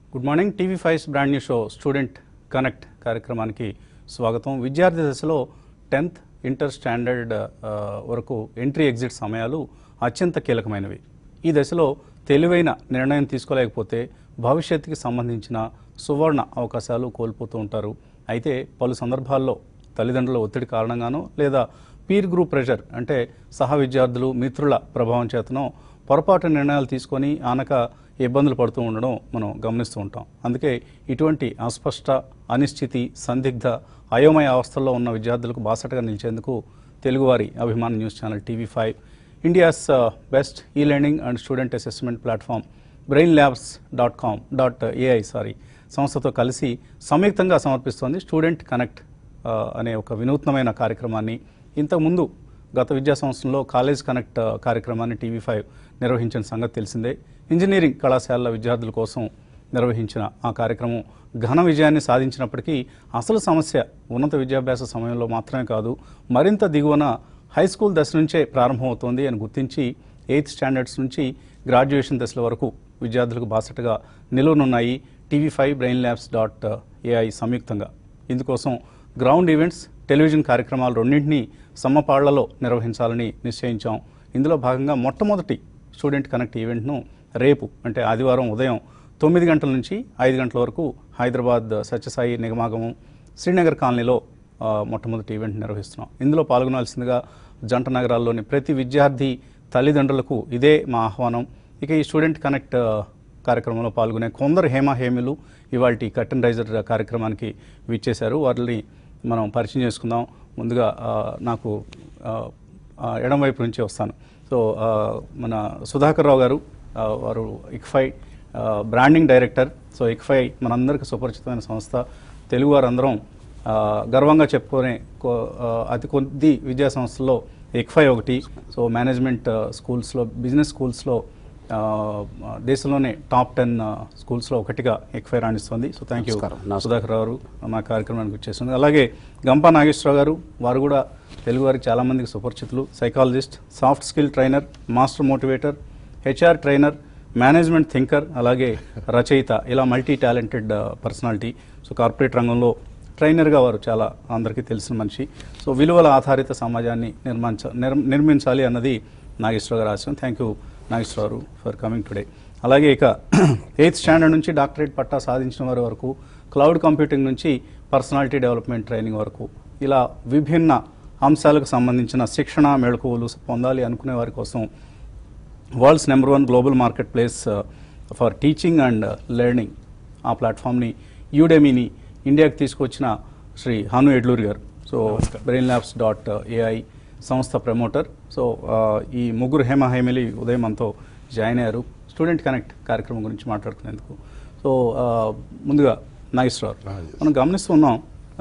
Good morning. TV five brand new show student connect కార్యక్రమానికి స్వాగతం. విద్యార్థి దశలో 10th ఇంటర్ స్టాండర్డ్ వరకు ఎంట్రీ ఎగ్జిట్ సమయాలు అత్యంత కీలకమైనవి. ఈ దశలో తెలివైన నిర్ణయం తీసుకోలేకపోతే భవిష్యత్తుకి సంబంధించిన సువర్ణ అవకాశాలు కోల్పోతూ ఉంటారు. అయితే పలు సందర్భాల్లో తల్లిదండ్రుల ఒత్తిడి కారణంగానో లేదా పీర్ గ్రూప్ ప్రెషర్ అంటే సహ విద్యార్థులు మిత్రుల ప్రభావం చేతనో పొరపాటు నిర్ణయాలు తీసుకొని ఆనక ఇబ్బందులు పడుతూ ఉండడం మనం గమనిస్తూ ఉంటాం. అందుకే ఇటువంటి అస్పష్ట, అనిశ్చితి, సందిగ్ధ, అయోమయ అవస్థల్లో ఉన్న విద్యార్థులకు బాసటగా నిలిచేందుకు తెలుగువారి అభిమాన news channel TV five India's best e learning and student assessment platform brainlabs.com.ai సంస్థతో కలిసి సంయుక్తంగా సమర్పిస్తోంది స్టూడెంట్ కనెక్ట్ అనే ఒక వినూత్నమైన కార్యక్రమాన్ని. ఇంతకుముందు గత విద్యా సంవత్సరంలో కాలేజ్ కనెక్ట్ కార్యక్రమాన్ని టీవీ5 నిర్వహించిన సంగతి తెలిసిందే. ఇంజనీరింగ్ కళాశాలల విద్యార్థుల కోసం నిర్వహించిన ఆ కార్యక్రమం ఘన విజయాన్ని సాధించినప్పటికీ అసలు సమస్య ఉన్నత విద్యాభ్యాస సమయంలో మాత్రమే కాదు, మరింత దిగువన హై స్కూల్ దశ నుంచే ప్రారంభమవుతోంది అని గుర్తించి 8th స్టాండర్డ్స్ నుంచి గ్రాడ్యుయేషన్ దశల వరకు విద్యార్థులకు బాసటగా నిలువనున్నాయి టీవీ5 brainlabs.ai సంయుక్తంగా. ఇందుకోసం గ్రౌండ్ ఈవెంట్స్, టెలివిజన్ కార్యక్రమాలు రెండింటినీ సమ్మపాళ్లలో నిర్వహించాలని నిశ్చయించాం. ఇందులో భాగంగా మొట్టమొదటి స్టూడెంట్ కనెక్ట్ ఈవెంట్ను రేపు అంటే ఆదివారం ఉదయం 9 గంటల నుంచి 5 గంటల వరకు హైదరాబాద్ సత్యసాయి నిగమాగమం శ్రీనగర్ కాలనీలో మొట్టమొదటి ఈవెంట్ నిర్వహిస్తున్నాం. ఇందులో పాల్గొనాల్సిందిగా జంట నగరాల్లోని ప్రతి విద్యార్థి తల్లిదండ్రులకు ఇదే మా ఆహ్వానం. ఇక ఈ స్టూడెంట్ కనెక్ట్ కార్యక్రమంలో పాల్గొనే కొందరు హేమీలు ఇవాళ కర్టెన్ రైజర్ కార్యక్రమానికి విచ్చేశారు. వారిని మనం పరిచయం చేసుకుందాం. ముందుగా నాకు ఎడంవైపు నుంచి వస్తాను. సో మన సుధాకర్ రావు గారు, వారు ICFI branding director. So ICFI మనందరికీ సుపరిచితమైన సంస్థ. తెలుగు వారందరం గర్వంగా చెప్పుకునే అతి కొద్ది విద్యా సంస్థల్లో ICFI ఒకటి. సో మేనేజ్మెంట్ స్కూల్స్లో, బిజినెస్ స్కూల్స్లో దేశంలోనే టాప్ 10 స్కూల్స్లో ఒకటిగా ICFI రాణిస్తుంది. సో థ్యాంక్ యూ సుధాకర్ గారు మా కార్యక్రమానికి వచ్చేసింది. అలాగే గంపా నాగేశ్వరరావు గారు, వారు కూడా తెలుగు వారికి చాలామందికి సుపరిచితులు. Psychologist, soft skill trainer, master motivator, HR trainer, management thinker, అలాగే రచయిత, ఇలా multi talented personality. So corporate రంగంలో ట్రైనర్గా వారు చాలా అందరికీ తెలిసిన మనిషి. సో విలువల ఆధారిత సమాజాన్ని నిర్మించాలి అన్నది నాగేశ్వరరావు గారు ఆశయం. Thank you Nageswararao for coming today. అలాగే ఇక 8th స్టాండర్డ్ నుంచి డాక్టరేట్ పట్టా సాధించిన వారి వరకు, క్లౌడ్ కంప్యూటింగ్ నుంచి పర్సనాలిటీ డెవలప్మెంట్ ట్రైనింగ్ వరకు, ఇలా విభిన్న అంశాలకు సంబంధించిన శిక్షణ మెళకువలు పొందాలి అనుకునే వారి కోసం world's number 1 global market place for teaching and learning ఆ ప్లాట్ఫామ్ని, యూడెమీని ఇండియాకి తీసుకొచ్చిన శ్రీ హాను ఎడ్లూరి గారు. సో brainlabs.ai సంస్థ ప్రమోటర్. సో ఈ ముగ్గురు హేమీలు ఉదయం మనతో జాయిన్ అయ్యారు స్టూడెంట్ కనెక్ట్ కార్యక్రమం గురించి మాట్లాడుకునేందుకు. సో ముందుగా నాగేశ్వరరావు, మనం గమనిస్తున్నాం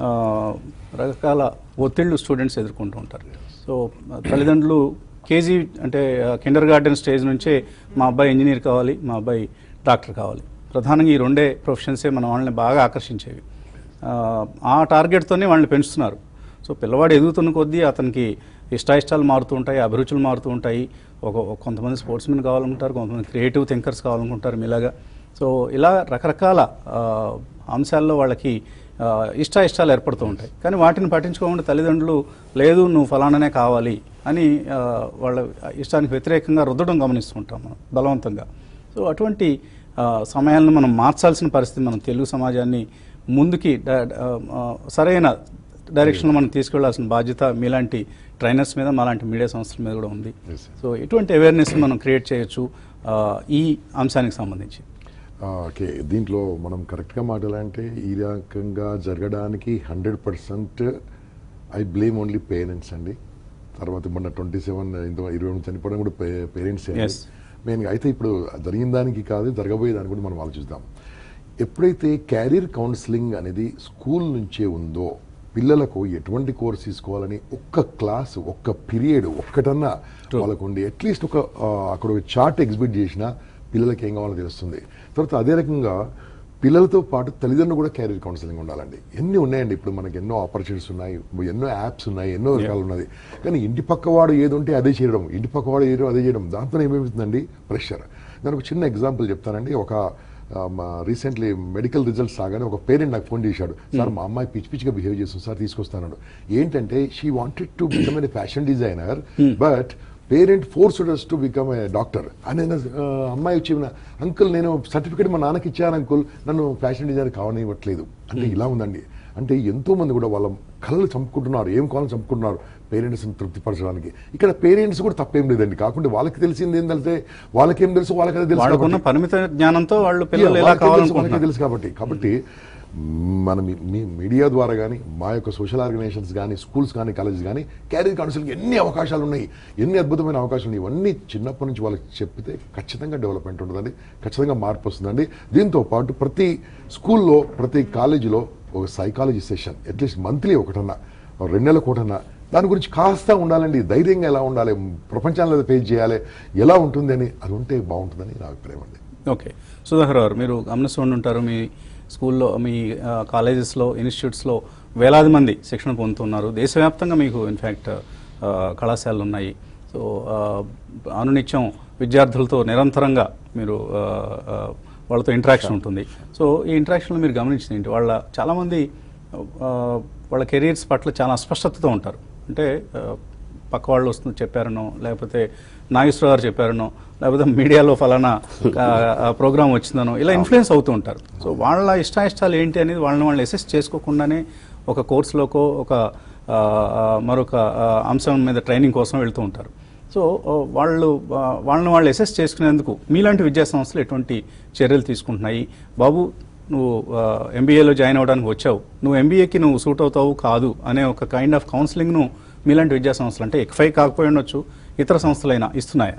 రకరకాల ఒత్తిళ్లు స్టూడెంట్స్ ఎదుర్కొంటూ ఉంటారు. సో తల్లిదండ్రులు కేజీ అంటే కిండర్ గార్డెన్ స్టేజ్ నుంచే మా అబ్బాయి ఇంజనీర్ కావాలి, మా అబ్బాయి డాక్టర్ కావాలి, ప్రధానంగా ఈ రెండే ప్రొఫెషన్సే మన వాళ్ళని బాగా ఆకర్షించేవి. ఆ టార్గెట్తోనే వాళ్ళని పెంచుతున్నారు. సో పిల్లవాడు ఎదుగుతున్న కొద్దీ అతనికి ఇష్టాయిష్టాలు మారుతూ ఉంటాయి, అభిరుచులు మారుతూ ఉంటాయి. కొంతమంది స్పోర్ట్స్మెన్ కావాలనుకుంటారు, కొంతమంది క్రియేటివ్ థింకర్స్ కావాలనుకుంటారు మీలాగా. సో ఇలా రకరకాల అంశాల్లో వాళ్ళకి ఇష్టాయిష్టాలు ఏర్పడుతూ ఉంటాయి. కానీ వాటిని పట్టించుకోకుండా తల్లిదండ్రులు లేదు నువ్వు ఫలానానే కావాలి అని వాళ్ళ ఇష్టానికి వ్యతిరేకంగా రుద్దడం గమనిస్తూ ఉంటాం మనం బలవంతంగా. సో అటువంటి సమయాలను మనం మార్చాల్సిన పరిస్థితి, మనం తెలుగు సమాజాన్ని ముందుకి సరైన డైరెక్షన్లో మనం తీసుకెళ్లాల్సిన బాధ్యత మీలాంటి ట్రైనర్స్ మీద, మాలాంటి మీడియా సంస్థల మీద కూడా ఉంది. సో ఎటువంటి అవేర్నెస్ మనం క్రియేట్ చేయొచ్చు ఈ అంశానికి సంబంధించి? ఓకే, దీంట్లో మనం కరెక్ట్గా మాట్లాడాలంటే ఈ రకంగా జరగడానికి 100% ఐ బ్లేమ్ ఓన్లీ పేరెంట్స్ అండి. తర్వాత మొన్న 27 చనిపోవడం కూడా పేరెంట్స్ మెయిన్గా. అయితే ఇప్పుడు జరిగిన దానికి కాదు, జరగబోయే దానికి కూడా మనం ఆలోచిద్దాం. ఎప్పుడైతే క్యారియర్ కౌన్సిలింగ్ అనేది స్కూల్ నుంచే ఉందో, పిల్లలకు ఎటువంటి కోర్స్ తీసుకోవాలని ఒక్క క్లాస్, ఒక్క పీరియడ్ ఒక్కటన్నా వాళ్ళకు ఉండి అట్లీస్ట్ అక్కడ ఒక చార్ట్ ఎగ్జిబిట్ చేసినా పిల్లలకి ఏం కావాలో తెలుస్తుంది. తర్వాత అదే రకంగా పిల్లలతో పాటు తల్లిదండ్రులు కూడా క్యారియర్ కౌన్సిలింగ్ ఉండాలండి. ఎన్ని ఉన్నాయండి, ఇప్పుడు మనకి ఎన్నో ఆపర్చునిటీస్ ఉన్నాయి, ఎన్నో యాప్స్ ఉన్నాయి, ఎన్నో రకాలు ఉన్నది. కానీ ఇంటి పక్కవాడు ఏది ఉంటే అదే చేయడం, ఇంటి పక్కవాడు ఏదో అదే చేయడం, దాంతో ఏమవుతుందండి ప్రెషర్. నేను ఒక చిన్న ఎగ్జాంపుల్ చెప్తానండి. ఒక రీసెంట్లీ మెడికల్ రిజల్ట్స్ రాగానే ఒక పేరెంట్ నాకు ఫోన్ చేశాడు, సార్ మా అమ్మాయి పిచ్చి పిచ్చిగా బిహేవ్ చేస్తుంది సార్, తీసుకొస్తాను. ఏంటంటే she wanted to become a fashion designer, but parent forced us to become a doctor అని. అమ్మాయి వచ్చి, అంకుల్ నేను సర్టిఫికేట్ మా నాన్నకి ఇచ్చాను అంకుల్, నన్ను ఫ్యాషన్ డిజైనర్ కావనివ్వట్లేదు అంటే. ఇలా ఉందండి. అంటే ఎంతో మంది కూడా వాళ్ళ కళలు చంపుకుంటున్నారు, ఏం కావాలని చంపుకుంటున్నారు పేరెంట్స్ని తృప్తిపరచడానికి. ఇక్కడ పేరెంట్స్ కూడా తప్పేం లేదండి, కాకుండా వాళ్ళకి తెలిసింది ఏం తెలిస్తే వాళ్ళకేం తెలుసు, వాళ్ళకి తెలుసు, పరిమిత జ్ఞానంతో వాళ్ళు వాళ్ళకే తెలుసు కాబట్టి మనం మీ మీడియా ద్వారా కానీ, మా యొక్క సోషల్ ఆర్గనైజేషన్స్ కానీ, స్కూల్స్ కానీ, కాలేజెస్ కానీ, క్యారియర్ కౌన్సిలింగ్ ఎన్ని అవకాశాలు ఉన్నాయి, ఎన్ని అద్భుతమైన అవకాశాలు ఉన్నాయి. ఇవన్నీ చిన్నప్పటి నుంచి వాళ్ళకి చెప్పితే ఖచ్చితంగా డెవలప్మెంట్ ఉంటుందండి, ఖచ్చితంగా మార్పు వస్తుందండి. దీంతో పాటు ప్రతి స్కూల్లో, ప్రతి కాలేజీలో ఒక సైకాలజీ సెషన్ అట్లీస్ట్ మంత్లీ ఒకటన్నా, 2 నెలలకు ఒకటన్నా దాని గురించి కాస్త ఉండాలండి. ధైర్యంగా ఎలా ఉండాలి, ప్రపంచాన్ని ఫేస్ చేయాలి, ఎలా ఉంటుంది అని అది ఉంటే బాగుంటుందని నా అభిప్రాయం అండి. ఓకే, సుధాకర్ గారు, మీరు గమనిస్తూ ఉంటారు, మీ స్కూల్లో, మీ కాలేజెస్లో, ఇన్స్టిట్యూట్స్లో వేలాది మంది శిక్షణ పొందుతున్నారు. దేశవ్యాప్తంగా మీకు ఇన్ఫ్యాక్ట్ కళాశాలలు ఉన్నాయి. సో అనునిత్యం విద్యార్థులతో నిరంతరంగా మీరు వాళ్ళతో ఇంటరాక్షన్ ఉంటుంది. సో ఈ ఇంటరాక్షన్లో మీరు గమనించింది ఏంటి? చాలామంది వాళ్ళ కెరీర్స్ పట్ల చాలా అస్పష్టతతో ఉంటారు. అంటే పక్క వాళ్ళు వస్తుంది చెప్పారనో, లేకపోతే నాగేశ్వర గారు చెప్పారనో, లేకపోతే మీడియాలో ఫలానా ప్రోగ్రామ్ వచ్చిందనో ఇలా ఇన్ఫ్లుయెన్స్ అవుతూ ఉంటారు. సో వాళ్ళ ఇష్టాయిష్టాలు ఏంటి అనేది వాళ్ళు అసెస్ చేసుకోకుండానే ఒక కోర్సులోకో ఒక మరొక అంశం మీద ట్రైనింగ్ కోసం వెళ్తూ ఉంటారు. సో వాళ్ళు అసెస్ చేసుకునేందుకు మీలాంటి విద్యా సంస్థలు ఎటువంటి చర్యలు తీసుకుంటున్నాయి? బాబు, నువ్వు ఎంబీఏలో జాయిన్ అవ్వడానికి వచ్చావు, నువ్వు ఎంబీఏకి నువ్వు సూట్ అవుతావు కాదు అనే ఒక కైండ్ ఆఫ్ కౌన్సిలింగ్ను మీలాంటి విద్యా సంస్థలు, అంటే ఎక్ఫై కాకపోయి ఉండొచ్చు, ఇతర సంస్థలైనా ఇస్తున్నాయా?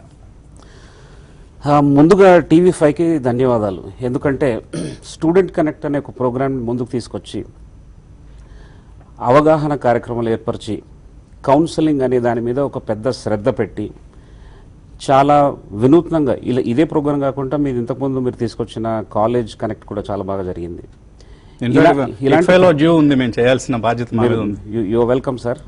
ముందుగా టీవీ5కి ధన్యవాదాలు. ఎందుకంటే స్టూడెంట్ కనెక్ట్ అనే ఒక ప్రోగ్రామ్ ముందుకు తీసుకొచ్చి అవగాహన కార్యక్రమాలు ఏర్పరిచి కౌన్సిలింగ్ అనే దాని మీద ఒక పెద్ద శ్రద్ధ పెట్టి చాలా వినూత్నంగా ఇదే ప్రోగ్రాం కాకుండా మీరు ఇంతకుముందు మీరు తీసుకొచ్చిన కాలేజ్ కనెక్ట్ కూడా చాలా బాగా జరిగింది. You welcome sir.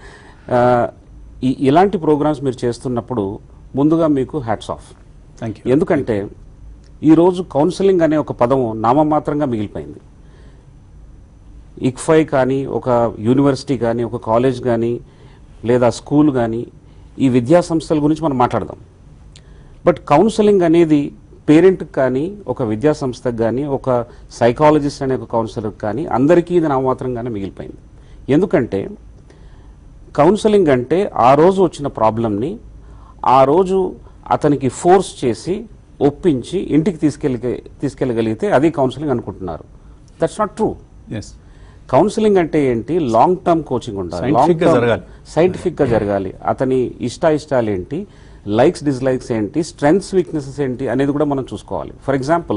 ఇలాంటి ప్రోగ్రామ్స్ మీరు చేస్తున్నప్పుడు ముందుగా మీకు హ్యాట్స్ ఆఫ్. ఎందుకంటే ఈరోజు కౌన్సిలింగ్ అనే ఒక పదం నామమాత్రంగా మిగిలిపోయింది. ఇక్ఫై కానీ, ఒక యూనివర్సిటీ కానీ, ఒక కాలేజ్ కానీ, లేదా స్కూల్ కానీ, ఈ విద్యా సంస్థల గురించి మనం మాట్లాడదాం. బట్ కౌన్సిలింగ్ అనేది పేరెంట్కి కానీ, ఒక విద్యా సంస్థకు కానీ, ఒక సైకాలజిస్ట్ అనే ఒక కౌన్సిలర్కి కానీ అందరికీ ఇది నామమాత్రంగానే మిగిలిపోయింది. ఎందుకంటే కౌన్సిలింగ్ అంటే ఆ రోజు వచ్చిన ప్రాబ్లంని ఆ రోజు అతనికి ఫోర్స్ చేసి ఒప్పించి ఇంటికి తీసుకెళ్ళగలిగితే అది కౌన్సిలింగ్ అనుకుంటున్నారు. That's not true. కౌన్సిలింగ్ అంటే ఏంటి? లాంగ్ టర్మ్ కోచింగ్ ఉండాలి, సైంటిఫిక్ గా జరగాలి. అతని ఇష్టాలు ఏంటి, లైక్స్ డిస్లైక్స్ ఏంటి, స్ట్రెంగ్స్ వీక్నెసెస్ ఏంటి అనేది కూడా మనం చూసుకోవాలి. ఫర్ ఎగ్జాంపుల్,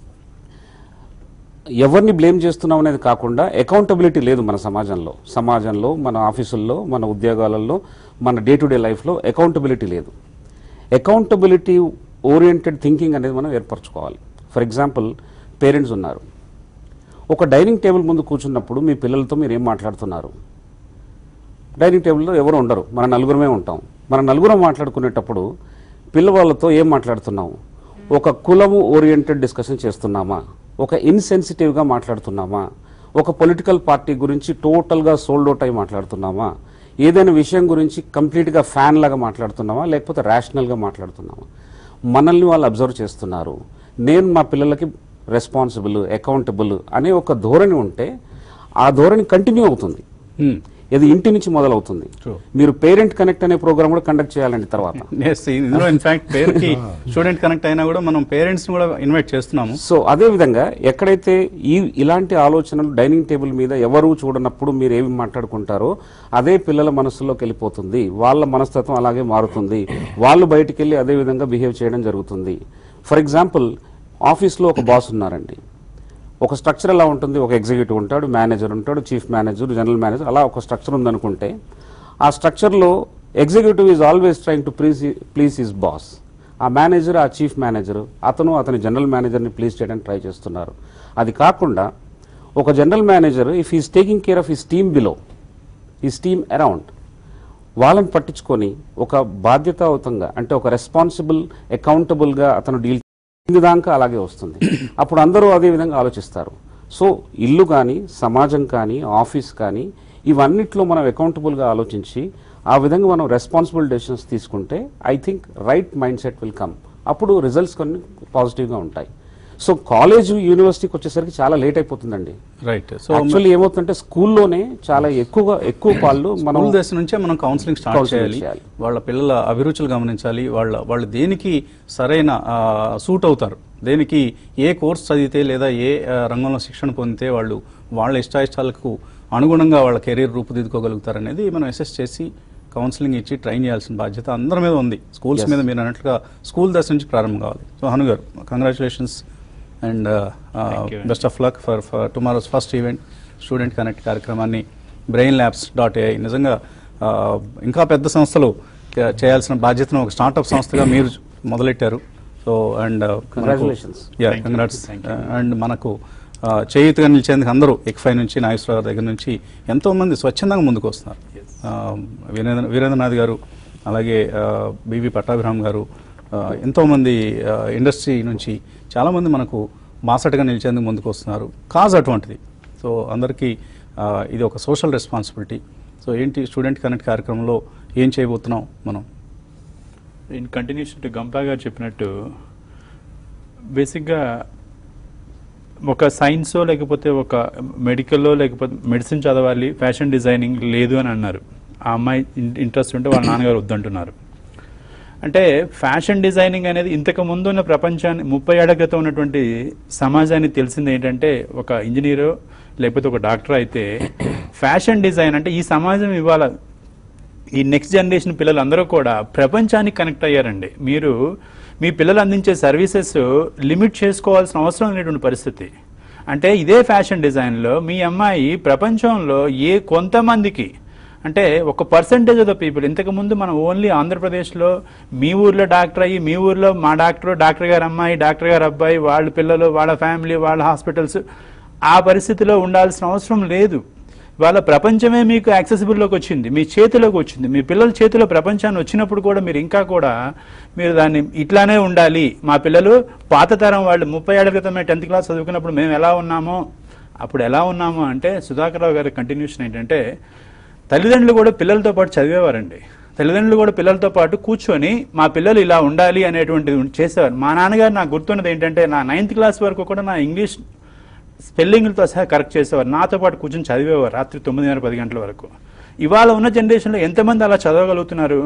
ఎవరిని బ్లేమ్ చేస్తున్నాం అనేది కాకుండా అకౌంటబిలిటీ లేదు మన సమాజంలో, మన ఆఫీసుల్లో, మన ఉద్యోగాలలో, మన డే టు డే లైఫ్లో అకౌంటబిలిటీ లేదు. అకౌంటబిలిటీ ఓరియంటెడ్ థింకింగ్ అనేది మనం ఏర్పరచుకోవాలి. ఫర్ ఎగ్జాంపుల్, పేరెంట్స్ ఉన్నారు, ఒక డైనింగ్ టేబుల్ ముందు కూర్చున్నప్పుడు మీ పిల్లలతో మీరు ఏం మాట్లాడుతున్నారు? డైనింగ్ టేబుల్లో ఎవరు ఉండరు, మన నలుగురమే ఉంటాం. మన నలుగురం మాట్లాడుకునేటప్పుడు పిల్లవాళ్ళతో ఏం మాట్లాడుతున్నాము? ఒక కులము ఓరియంటెడ్ డిస్కషన్ చేస్తున్నామా? ఒక ఇన్సెన్సిటివ్గా మాట్లాడుతున్నామా? ఒక పొలిటికల్ పార్టీ గురించి టోటల్గా సోల్డ్ అవుట్ అయి మాట్లాడుతున్నామా? ఏదైనా విషయం గురించి కంప్లీట్గా ఫ్యాన్ లాగా మాట్లాడుతున్నామా, లేకపోతే రేషనల్గా మాట్లాడుతున్నామా? మనల్ని వాళ్ళు అబ్జర్వ్ చేస్తున్నారు. నేను మా పిల్లలకి రెస్పాన్సిబుల్, అకౌంటబుల్ అనే ఒక ధోరణి ఉంటే ఆ ధోరణి కంటిన్యూ అవుతుంది. ఇది ఇంటి నుంచి మొదలవుతుంది. మీరు పేరెంట్ కనెక్ట్ అనే ప్రోగ్రామ్ కూడా కండక్ట్ చేయాలండి. తర్వాత స్టూడెంట్ కనెక్ట్ అయినా కూడా మనం పేరెంట్స్ కూడా ఇన్వైట్ చేస్తున్నాము. సో అదే విధంగా ఎక్కడైతే ఇలాంటి ఆలోచనలు డైనింగ్ టేబుల్ మీద ఎవరు చూడనప్పుడు మీరు ఏమి మాట్లాడుకుంటారో అదే పిల్లల మనసులోకి వెళ్ళిపోతుంది. వాళ్ళ మనస్తత్వం అలాగే మారుతుంది. వాళ్ళు బయటికి వెళ్ళి అదే విధంగా బిహేవ్ చేయడం జరుగుతుంది. ఫర్ ఎగ్జాంపుల్, ఆఫీస్లో ఒక బాస్ ఉన్నారండి. ఒక స్ట్రక్చర్ ఎలా ఉంటుంది? ఒక ఎగ్జిక్యూటివ్ ఉంటాడు, మేనేజర్ ఉంటాడు, చీఫ్ మేనేజర్, జనరల్ మేనేజర్, అలా ఒక స్ట్రక్చర్ ఉందనుకుంటే ఆ స్ట్రక్చర్లో executive is always trying to please his boss. ఆ మేనేజర్, ఆ చీఫ్ మేనేజర్, అతని జనరల్ మేనేజర్ని ప్లీజ్ చేయడానికి ట్రై చేస్తున్నారు. అది కాకుండా ఒక general manager if is taking care of his team below, his team around, వాళ్ళని పట్టించుకొని ఒక బాధ్యతాయుతంగా, అంటే ఒక రెస్పాన్సిబుల్, అకౌంటబుల్గా అతను డీల్ దాకా అలాగే వస్తుంది. అప్పుడు అందరూ అదే విధంగా ఆలోచిస్తారు. సో ఇల్లు కానీ, సమాజం కానీ, ఆఫీస్ కానీ, ఇవన్నిట్లో మనం అకౌంటబుల్గా ఆలోచించి ఆ విధంగా మనం రెస్పాన్సిబుల్ డెసిషన్స్ తీసుకుంటే I think right mind set will come. అప్పుడు రిజల్ట్స్ కొన్ని పాజిటివ్గా ఉంటాయి. సో కాలేజ్ యూనివర్సిటీకి వచ్చేసరికి చాలా లేట్ అయిపోతుందండి. రైట్. సో యాక్చువల్లీ ఏమవుతుందంటే స్కూల్లోనే చాలా ఎక్కువ వాళ్ళు మనం స్కూల్ దశ నుంచే మనం కౌన్సిలింగ్ స్టార్ట్ చేయాలి. వాళ్ళ పిల్లల అభిరుచులు గమనించాలి. వాళ్ళు దేనికి సరైన సూట్ అవుతారు, దేనికి ఏ కోర్స్ చదివితే లేదా ఏ రంగంలో శిక్షణ పొందితే వాళ్ళు వాళ్ళ ఇష్టాయిష్టాలకు అనుగుణంగా వాళ్ళ కెరీర్ రూపుదిద్దుకోగలుగుతారు అనేది మనం అసెస్ చేసి కౌన్సిలింగ్ ఇచ్చి ట్రైన్ చేయాల్సిన బాధ్యత అందరి మీద ఉంది. స్కూల్స్ మీద మీరు అన్నట్లుగా స్కూల్ దశ నుంచి ప్రారంభం కావాలి. సో హను గారు, congratulations and best of luck for tomorrow's first event student connect కార్యక్రమాన్ని brainlabs.ai నిజంగా ఇంకా పెద్ద సంస్థలు చేయాల్సిన బాధ్యతను ఒక స్టార్టప్ సంస్థగా మీరు మొదలెట్టారు. So and congratulations. Congrats. And మనకు చేయూతగా నిలిచేందుకు అందరూ ఎక్ఫై నుంచి నాగేశ్వరరావు దగ్గర నుంచి ఎంతోమంది స్వచ్ఛందంగా ముందుకు వస్తున్నారు. వీరేంద్రనాథ్ గారు, అలాగే బివి పట్టాభిరామ్ గారు, ఎంతోమంది ఇండస్ట్రీ నుంచి చాలామంది మనకు బాసటగా నిలిచేందుకు ముందుకు వస్తున్నారు. కాజ్ అటువంటిది. సో అందరికీ ఇది ఒక సోషల్ రెస్పాన్సిబిలిటీ. సో ఏంటి స్టూడెంట్ కనెక్ట్ కార్యక్రమంలో ఏం చేయబోతున్నాం మనం? ఇన్ కంటిన్యూషన్ టు గంపా గారు చెప్పినట్టు బేసిక్గా ఒక సైన్సో లేకపోతే ఒక మెడికల్లో లేకపోతే మెడిసిన్ చదవాలి, ఫ్యాషన్ డిజైనింగ్ లేదు అని అన్నారు. ఆ అమ్మాయి ఇంట్రెస్ట్ ఉంటే వాళ్ళ నాన్నగారు వద్దంటున్నారు. అంటే ఫ్యాషన్ డిజైనింగ్ అనేది ఇంతకు ముందు ఉన్న ప్రపంచాన్ని 30 ఏళ్ల క్రితం ఉన్నటువంటి సమాజానికి తెలిసింది ఏంటంటే ఒక ఇంజనీరో లేకపోతే ఒక డాక్టర్ అయితే ఫ్యాషన్ డిజైన్ అంటే ఈ సమాజం ఇవాళ ఈ నెక్స్ట్ జనరేషన్ పిల్లలు అందరూ కూడా ప్రపంచానికి కనెక్ట్ అయ్యారండి. మీరు మీ పిల్లలు అందించే సర్వీసెస్ లిమిట్ చేసుకోవాల్సిన అవసరం లేనటువంటి పరిస్థితి. అంటే ఇదే ఫ్యాషన్ డిజైన్లో మీ అమ్మాయి ప్రపంచంలో కొంతమందికి అంటే ఒక పర్సంటేజ్ ఆఫ్ ద పీపుల్, ఇంతకుముందు మనం ఓన్లీ ఆంధ్రప్రదేశ్లో మీ ఊర్లో డాక్టర్ అయ్యి మీ ఊర్లో మా డాక్టర్ గారు అమ్మాయి, డాక్టర్ గారు అబ్బాయి, వాళ్ళ పిల్లలు, వాళ్ళ ఫ్యామిలీ, వాళ్ళ హాస్పిటల్స్, ఆ పరిస్థితిలో ఉండాల్సిన అవసరం లేదు. వాళ్ళ ప్రపంచమే మీకు యాక్సెసిబుల్లోకి వచ్చింది, మీ చేతిలోకి వచ్చింది. మీ పిల్లల చేతిలో ప్రపంచాన్ని వచ్చినప్పుడు కూడా మీరు ఇంకా కూడా మీరు దాన్ని ఇట్లానే ఉండాలి. మా పిల్లలు పాత తరం వాళ్ళు 30 ఏళ్ల క్రితమే 10th క్లాస్ చదువుకున్నప్పుడు మేము ఎలా ఉన్నామో అప్పుడు ఎలా ఉన్నామో అంటే సుధాకర్ రావు గారి కంటిన్యూషన్ ఏంటంటే తల్లిదండ్రులు కూడా పిల్లలతో పాటు చదివేవారండి. తల్లిదండ్రులు కూడా పిల్లలతో పాటు కూర్చొని మా పిల్లలు ఇలా ఉండాలి అనేటువంటిది చేసేవారు. మా నాన్నగారు నాకు గుర్తున్నది ఏంటంటే నా 9th క్లాస్ వరకు కూడా నా ఇంగ్లీష్ స్పెల్లింగ్లతో సహా కరెక్ట్ చేసేవారు. నాతో పాటు కూర్చొని చదివేవారు రాత్రి 9:30-10 గంటల వరకు. ఇవాళ ఉన్న జనరేషన్లో ఎంతమంది అలా చదవగలుగుతున్నారు?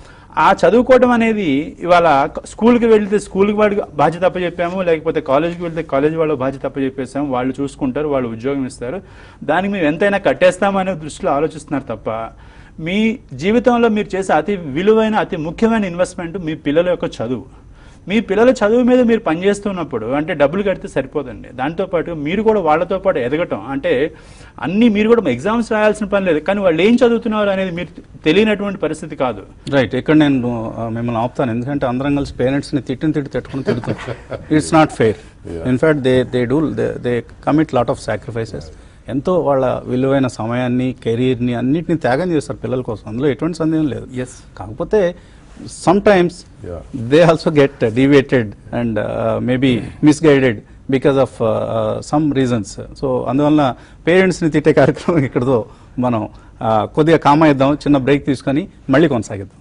ఆ చదువుకోవడం అనేది ఇవాళ స్కూల్కి వెళ్తే స్కూల్కి వాడికి బాధ్యత అప్పచెప్పాము, లేకపోతే కాలేజీకి వెళ్తే కాలేజీ వాళ్ళ బాధ్యత అప్పచెప్పేసాము, వాళ్ళు చూసుకుంటారు, వాళ్ళు ఉద్యోగం ఇస్తారు, దానికి మేము ఎంతైనా కట్టేస్తామనే దృష్టిలో ఆలోచిస్తున్నారు తప్ప మీ జీవితంలో మీరు చేసే అతి విలువైన అతి ముఖ్యమైన ఇన్వెస్ట్మెంట్ మీ పిల్లల యొక్క చదువు. మీ పిల్లల చదువు మీద మీరు పనిచేస్తున్నప్పుడు అంటే డబ్బులు కడితే సరిపోదండి. దాంతోపాటు మీరు కూడా వాళ్ళతో పాటు ఎదగటం అంటే అన్నీ మీరు కూడా ఎగ్జామ్స్ రాయాల్సిన పని లేదు, కానీ వాళ్ళు ఏం చదువుతున్నారు అనేది మీరు తెలియనటువంటి పరిస్థితి కాదు. రైట్. ఇక్కడ నేను మిమ్మల్ని ఆపుతాను, ఎందుకంటే అందరం కలిసి పేరెంట్స్ని తిట్టుకుని తిడుతారు. It's not fair. In fact they commit lot of sacrifices. ఎంతో వాళ్ళ విలువైన సమయాన్ని, కెరీర్ని అన్నిటిని త్యాగం చేస్తారు పిల్లల కోసం. అందులో ఎటువంటి సందేహం లేదు. కాకపోతే sometimes they also get deviated and maybe misguided because of some reasons. So అందువల్ల పేరెంట్స్ని తిట్టే కార్యక్రమం ఇక్కడతో మనం కొద్దిగా కామ్ అయిద్దాం, చిన్న బ్రేక్ తీసుకొని మళ్ళీ కొనసాగిద్దాం.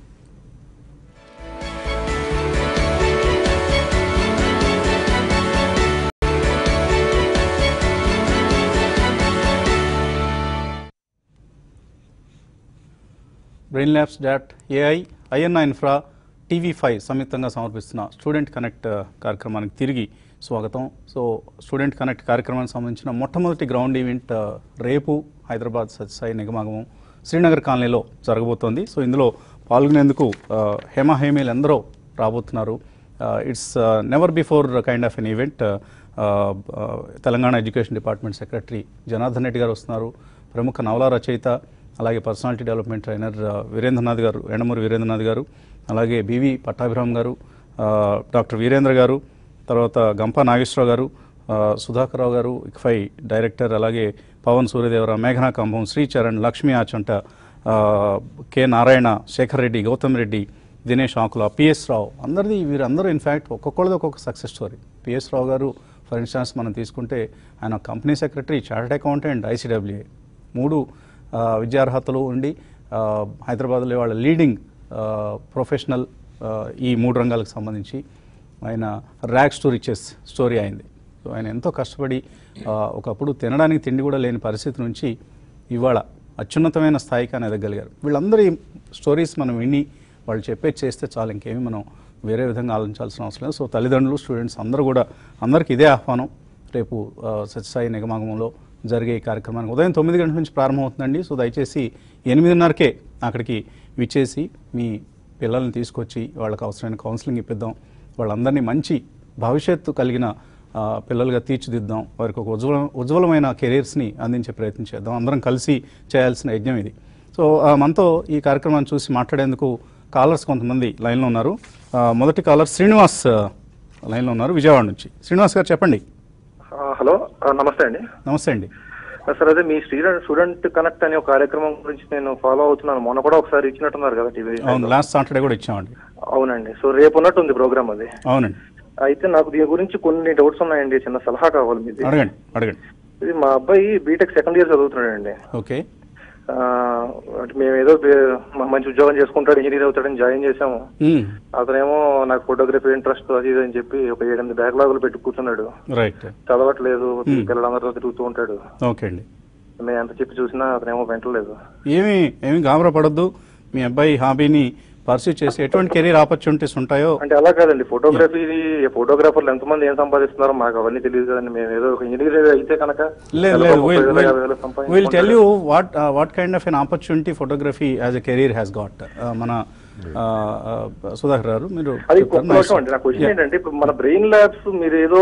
brainlabs.ai, ఐఎన్ఐ ఇన్ఫ్రా, TV5 సంయుక్తంగా సమర్పిస్తున్న స్టూడెంట్ కనెక్ట్ కార్యక్రమానికి తిరిగి స్వాగతం. సో స్టూడెంట్ కనెక్ట్ కార్యక్రమానికి సంబంధించిన మొట్టమొదటి గ్రౌండ్ ఈవెంట్ రేపు హైదరాబాద్ సత్యసాయి నిగమాగమం శ్రీనగర్ కాలనీలో జరగబోతోంది. సో ఇందులో పాల్గొనేందుకు హేమహేమీలు ఎందరో రాబోతున్నారు. It's never before kind of an event. Telangana education department secretary Janardhan Reddy garu వస్తున్నారు, ప్రముఖ నవలా రచయిత, అలాగే పర్సనాలిటీ డెవలప్మెంట్ ట్రైనర్ వీరేంద్రనాథ్ గారు, ఎండమూరి వీరేంద్రనాథ్ గారు, అలాగే బివి పట్టాభిరామ్ గారు, డాక్టర్ వీరేంద్ర గారు, తర్వాత గంపా నాగేశ్వరరావు గారు, సుధాకర్ రావు గారు, ఇక్ఫై డైరెక్టర్, అలాగే పవన్ సూర్యదేవర, మేఘనా కంభం, శ్రీచరణ్, లక్ష్మీ ఆచంట, కె నారాయణ, శేఖర్ రెడ్డి, గౌతమ్ రెడ్డి, దినేష్ ఆకుల, పిఎస్ రావు, వీరందరూ ఇన్ఫ్యాక్ట్ ఒక్కొక్కరిది ఒక్కొక్క సక్సెస్ స్టోరీ. పిఎస్ రావు గారు ఫర్ ఇన్స్టాన్స్ మనం తీసుకుంటే ఆయన company secretary, chartered accountant, ICWA 3 విద్యార్హతలు ఉండి హైదరాబాద్లో వాళ్ళ లీడింగ్ ప్రొఫెషనల్ ఈ 3 రంగాలకు సంబంధించి ఆయన ర్యాగ్స్ టు రిచెస్ స్టోరీ అయింది. సో ఆయన ఎంతో కష్టపడి ఒకప్పుడు తినడానికి తిండి కూడా లేని పరిస్థితి నుంచి ఇవాళ అత్యున్నతమైన స్థాయికి ఆయన ఎదగలిగారు. వీళ్ళందరి స్టోరీస్ మనం విని వాళ్ళు చెప్పేది చేస్తే చాలు, ఇంకేమి మనం వేరే విధంగా ఆలోచించాల్సిన అవసరం లేదు. సో తల్లిదండ్రులు, స్టూడెంట్స్ అందరూ కూడా, అందరికీ ఇదే ఆహ్వానం. రేపు సత్యసాయి నిగమాగమంలో జరిగే ఈ కార్యక్రమానికి ఉదయం 9 గంటల నుంచి ప్రారంభమవుతుందండి. సో దయచేసి 8:30కే అక్కడికి విచ్చేసి మీ పిల్లల్ని తీసుకొచ్చి వాళ్ళకి అవసరమైన కౌన్సిలింగ్ ఇప్పిద్దాం. వాళ్ళందరినీ మంచి భవిష్యత్తు కలిగిన పిల్లలుగా తీర్చిదిద్దాం. వారికి ఒక ఉజ్వలమైన కెరీర్స్ని అందించే ప్రయత్నం చేద్దాం. అందరం కలిసి చేయాల్సిన యజ్ఞం ఇది. సో మనతో ఈ కార్యక్రమాన్ని చూసి మాట్లాడేందుకు కాలర్స్ కొంతమంది లైన్లో ఉన్నారు. మొదటి కాలర్ శ్రీనివాస్ లైన్లో ఉన్నారు, విజయవాడ నుంచి. శ్రీనివాస్ గారు చెప్పండి. హలో, నమస్తే అండి. నమస్తే అండి. సార్, అదే మీ స్టూడెంట్ కనెక్ట్ అనే ఒక కార్యక్రమం గురించి నేను ఫాలో అవుతున్నాను. మొన్న కూడా ఒకసారి ఇచ్చినట్టున్నారు కదా టీవీ. అవును, లాస్ట్ సాటర్డే కూడా ఇచ్చామండి. అవునండి. సో రేపు ఉన్నట్టుంది ప్రోగ్రామ్ అది. అవునండి. అయితే నాకు దీని గురించి కొన్ని డౌట్స్ ఉన్నాయండి, చిన్న సలహా కావాలి మీది. అడగండి. ఇది మా అబ్బాయి బీటెక్ సెకండ్ ఇయర్ చదువుతున్నాడండి. ఓకే. మేము ఏదో మంచి ఉద్యోగం చేసుకుంటాడు, ఇంజనీర్ అవుతాడని జాయిన్ చేసాము. అతనేమో నాకు ఫోటోగ్రఫీ ఇంట్రెస్ట్ అది ఇది అని చెప్పి ఒక 7-8 బ్యాక్లాగులు పెట్టి కూర్చున్నాడు. రైట్. చదవట్లేదు, పిల్లలందరితో తిరుగుతూ ఉంటాడు. ఓకే అండి. మేము ఎంత చెప్పి చూసినా అతనేమో వెంటలేదు. ఏమి గాబరా పడద్దు. మీ అబ్బాయి హాబీని పర్సూ చేసి ఎటువంటి కెరీర్ ఆపర్చునిటీస్ ఉంటాయో. అంటే అలా కాదండి, ఫోటోగ్రాఫర్లు ఎంతమంది ఏం సంపాదిస్తున్నారో మాకు అవన్నీ తెలియదు కదండి. మేము ఏదో ఒక ఇంజనీర్ అయితే కనుక will tell you what kind of an opportunity photography as a career has got. మన సుధాకర్ గారు, మీరు అది అండి. నా క్వశ్చన్ ఏంటంటే, ఇప్పుడు మన బ్రెయిన్ ల్యాబ్స్ మీరు ఏదో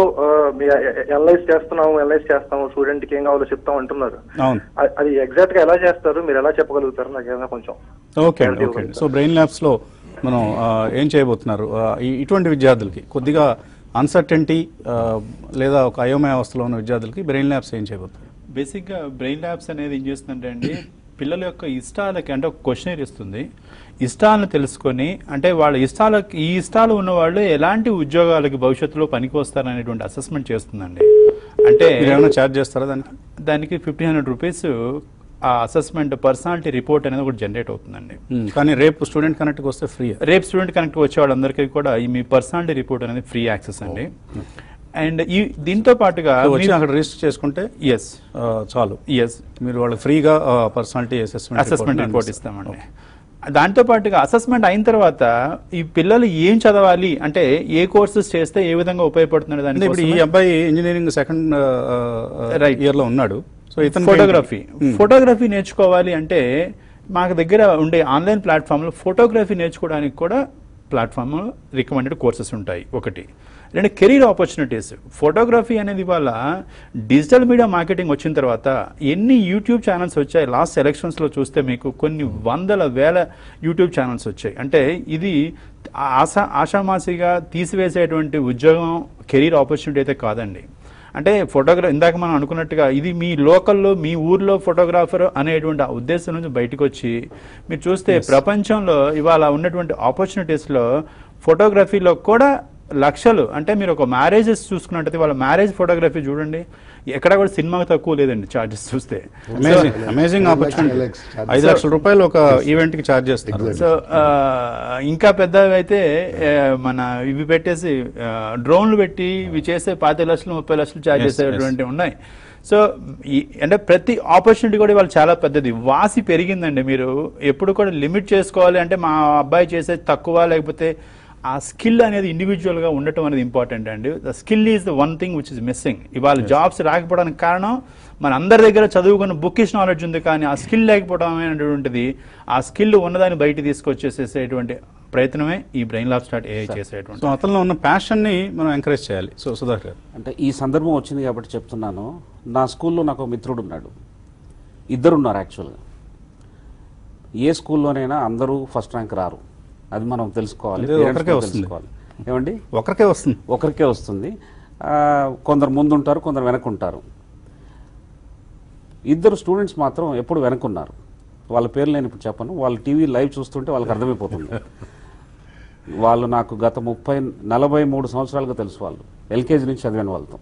అనలైజ్ చేస్తాము స్టూడెంట్ కి ఏం కావాలో చెప్తాం అంటున్నారు. అది ఎగ్జాక్ట్ గా ఎలా చేస్తారు, మీరు ఎలా చెప్పగలుగుతారు నాకు ఏమైనా కొంచెం? ఓకే అండి. సో బ్రెయిన్ ల్యాబ్స్లో మనం ఏం చేయబోతున్నారు? ఇటువంటి విద్యార్థులకి కొద్దిగా అన్సర్టెంటీ లేదా ఒక అయోమయ అవస్థలో ఉన్న విద్యార్థులకి బ్రెయిన్ ల్యాబ్స్ ఏం చేయబోతున్నారు? బేసిక్గా బ్రెయిన్ ల్యాబ్స్ అనేది ఏం చేస్తుందంటే అండి, పిల్లల యొక్క ఇష్టాలకి అంటే ఒక క్వశ్చనర్ ఇస్తుంది. ఇష్టాలను తెలుసుకొని, అంటే వాళ్ళ ఈ ఇష్టాలు ఉన్నవాళ్ళు ఎలాంటి ఉద్యోగాలకి భవిష్యత్తులో పనికి వస్తారనేటువంటి అసెస్మెంట్ చేస్తుందండి. అంటే ఏమైనా ఛార్జ్ చేస్తారా దానికి 1500 రూపీస్ ఆ అసెస్మెంట్ పర్సనాలిటీ రిపోర్ట్ అనేది ఒకటి జనరేట్ అవుతుందండి. కానీ రేపు స్టూడెంట్ కనెక్ట్కి వస్తే ఫ్రీ. రేపు స్టూడెంట్ కనెక్ట్ వచ్చే వాళ్ళందరికీ కూడా ఈ మీ పర్సనాలిటీ రిపోర్ట్ అనేది ఫ్రీ యాక్సెస్ అండి. అండ్ దీంతో పాటుగా అక్కడ రిజిస్టర్ చేసుకుంటే చాలు. మీరు వాళ్ళకి ఫ్రీగా పర్సనాలిటీ అసెస్మెంట్ రిపోర్ట్ ఇస్తామండి. దాంతో పాటుగా అసెస్మెంట్ అయిన తర్వాత ఈ పిల్లలు ఏం చదవాలి, అంటే ఏ కోర్సెస్ చేస్తే ఏ విధంగా ఉపయోగపడుతుంది దానికి. ఇప్పుడు ఈ అబ్బాయి ఇంజనీరింగ్ సెకండ్ ఇయర్ లో ఉన్నాడు. సో ఇతను ఫోటోగ్రఫీ నేర్చుకోవాలి అంటే మాకు దగ్గర ఉండే ఆన్లైన్ ప్లాట్ఫామ్లో ఫోటోగ్రఫీ నేర్చుకోవడానికి కూడా ప్లాట్ఫామ్ రికమెండెడ్ కోర్సెస్ ఉంటాయి. ఒకటి. రెండు, కెరీర్ ఆపర్చునిటీస్. ఫోటోగ్రఫీ అనేది ఇవాళ డిజిటల్ మీడియా మార్కెటింగ్ వచ్చిన తర్వాత ఎన్ని యూట్యూబ్ ఛానల్స్ వచ్చాయి. లాస్ట్ ఎలక్షన్స్లో చూస్తే మీకు కొన్ని 100,000 యూట్యూబ్ ఛానల్స్ వచ్చాయి. అంటే ఇది ఆషామాసిగా తీసివేసేటువంటి ఉద్యోగం, కెరీర్ ఆపర్చునిటీ అయితే కాదండి. అంటే ఇందాక మనం అనుకున్నట్టుగా ఇది మీ లోకల్లో, మీ ఊర్లో ఫోటోగ్రాఫర్ అనేటువంటి ఆ ఉద్దేశం నుంచి బయటకు వచ్చి మీరు చూస్తే ప్రపంచంలో ఇవాళ ఉన్నటువంటి ఆపర్చునిటీస్లో ఫోటోగ్రఫీలో కూడా లక్షలు. అంటే మీరు ఒక మ్యారేజెస్ చూసుకున్నట్టయితే వాళ్ళ మ్యారేజ్ ఫోటోగ్రఫీ చూడండి, ఎక్కడ కూడా సినిమాకి తక్కువ లేదండి చార్జెస్ చూస్తే. Amazing opportunity. 5 లక్షల రూపాయలు ఒక ఈవెంట్ కి చార్జ్ చేస్తారు. సో ఇంకా పెద్దవి అయితే మన ఇవి పెట్టేసి డ్రోన్లు పెట్టి ఇవి చేసే 25 లక్షలు 30 లక్షలు చార్జ్ చేసేటువంటివి ఉన్నాయి. సో అంటే ప్రతి ఆపర్చునిటీ కూడా ఇవాళ చాలా పెద్దది. వాసి పెరిగిందండి. మీరు ఎప్పుడు కూడా లిమిట్ చేసుకోవాలి. అంటే మా అబ్బాయి చేసే తక్కువ, లేకపోతే ఆ స్కిల్ అనేది ఇండివిజువల్గా ఉండటం అనేది ఇంపార్టెంట్ అండి. The skill is the one thing which is missing. ఇవాళ జాబ్స్ రాకపోవడానికి కారణం మన అందరి దగ్గర చదువుకున్న బుకిష్ నాలెడ్జ్ ఉంది, కానీ ఆ స్కిల్ లేకపోవడం అనేటువంటిది, ఆ స్కిల్ ఉన్నదాన్ని బయట తీసుకొచ్చేసేటువంటి ప్రయత్నమే ఈ బ్రెయిన్ ల్యాబ్ స్టార్ట్ AI చేసేటువంటి. సో అతనిలో ఉన్న ప్యాషన్ని మనం ఎంకరేజ్ చేయాలి. సో సుధాకర్ గారు, అంటే ఈ సందర్భం వచ్చింది కాబట్టి చెప్తున్నాను. నా స్కూల్లో నాకు ఒక మిత్రుడు ఉన్నాడు, ఇద్దరు ఉన్నారు యాక్చువల్గా. ఏ స్కూల్లోనైనా అందరూ ఫస్ట్ ర్యాంక్ రారు, అది మనం తెలుసుకోవాలి. ఏమండి, ఒకరికే వస్తుంది. కొందరు ముందుంటారు, కొందరు వెనకుంటారు. ఇద్దరు స్టూడెంట్స్ మాత్రం ఎప్పుడు వెనకున్నారు. వాళ్ళ పేర్లు నేను ఇప్పుడు చెప్పను, వాళ్ళు టీవీ లైవ్ చూస్తుంటే వాళ్ళకి అర్థమైపోతుంది. వాళ్ళు నాకు గత 43 సంవత్సరాలుగా తెలుసు. వాళ్ళు ఎల్కేజీ నుంచి చదివిన వాళ్ళతో.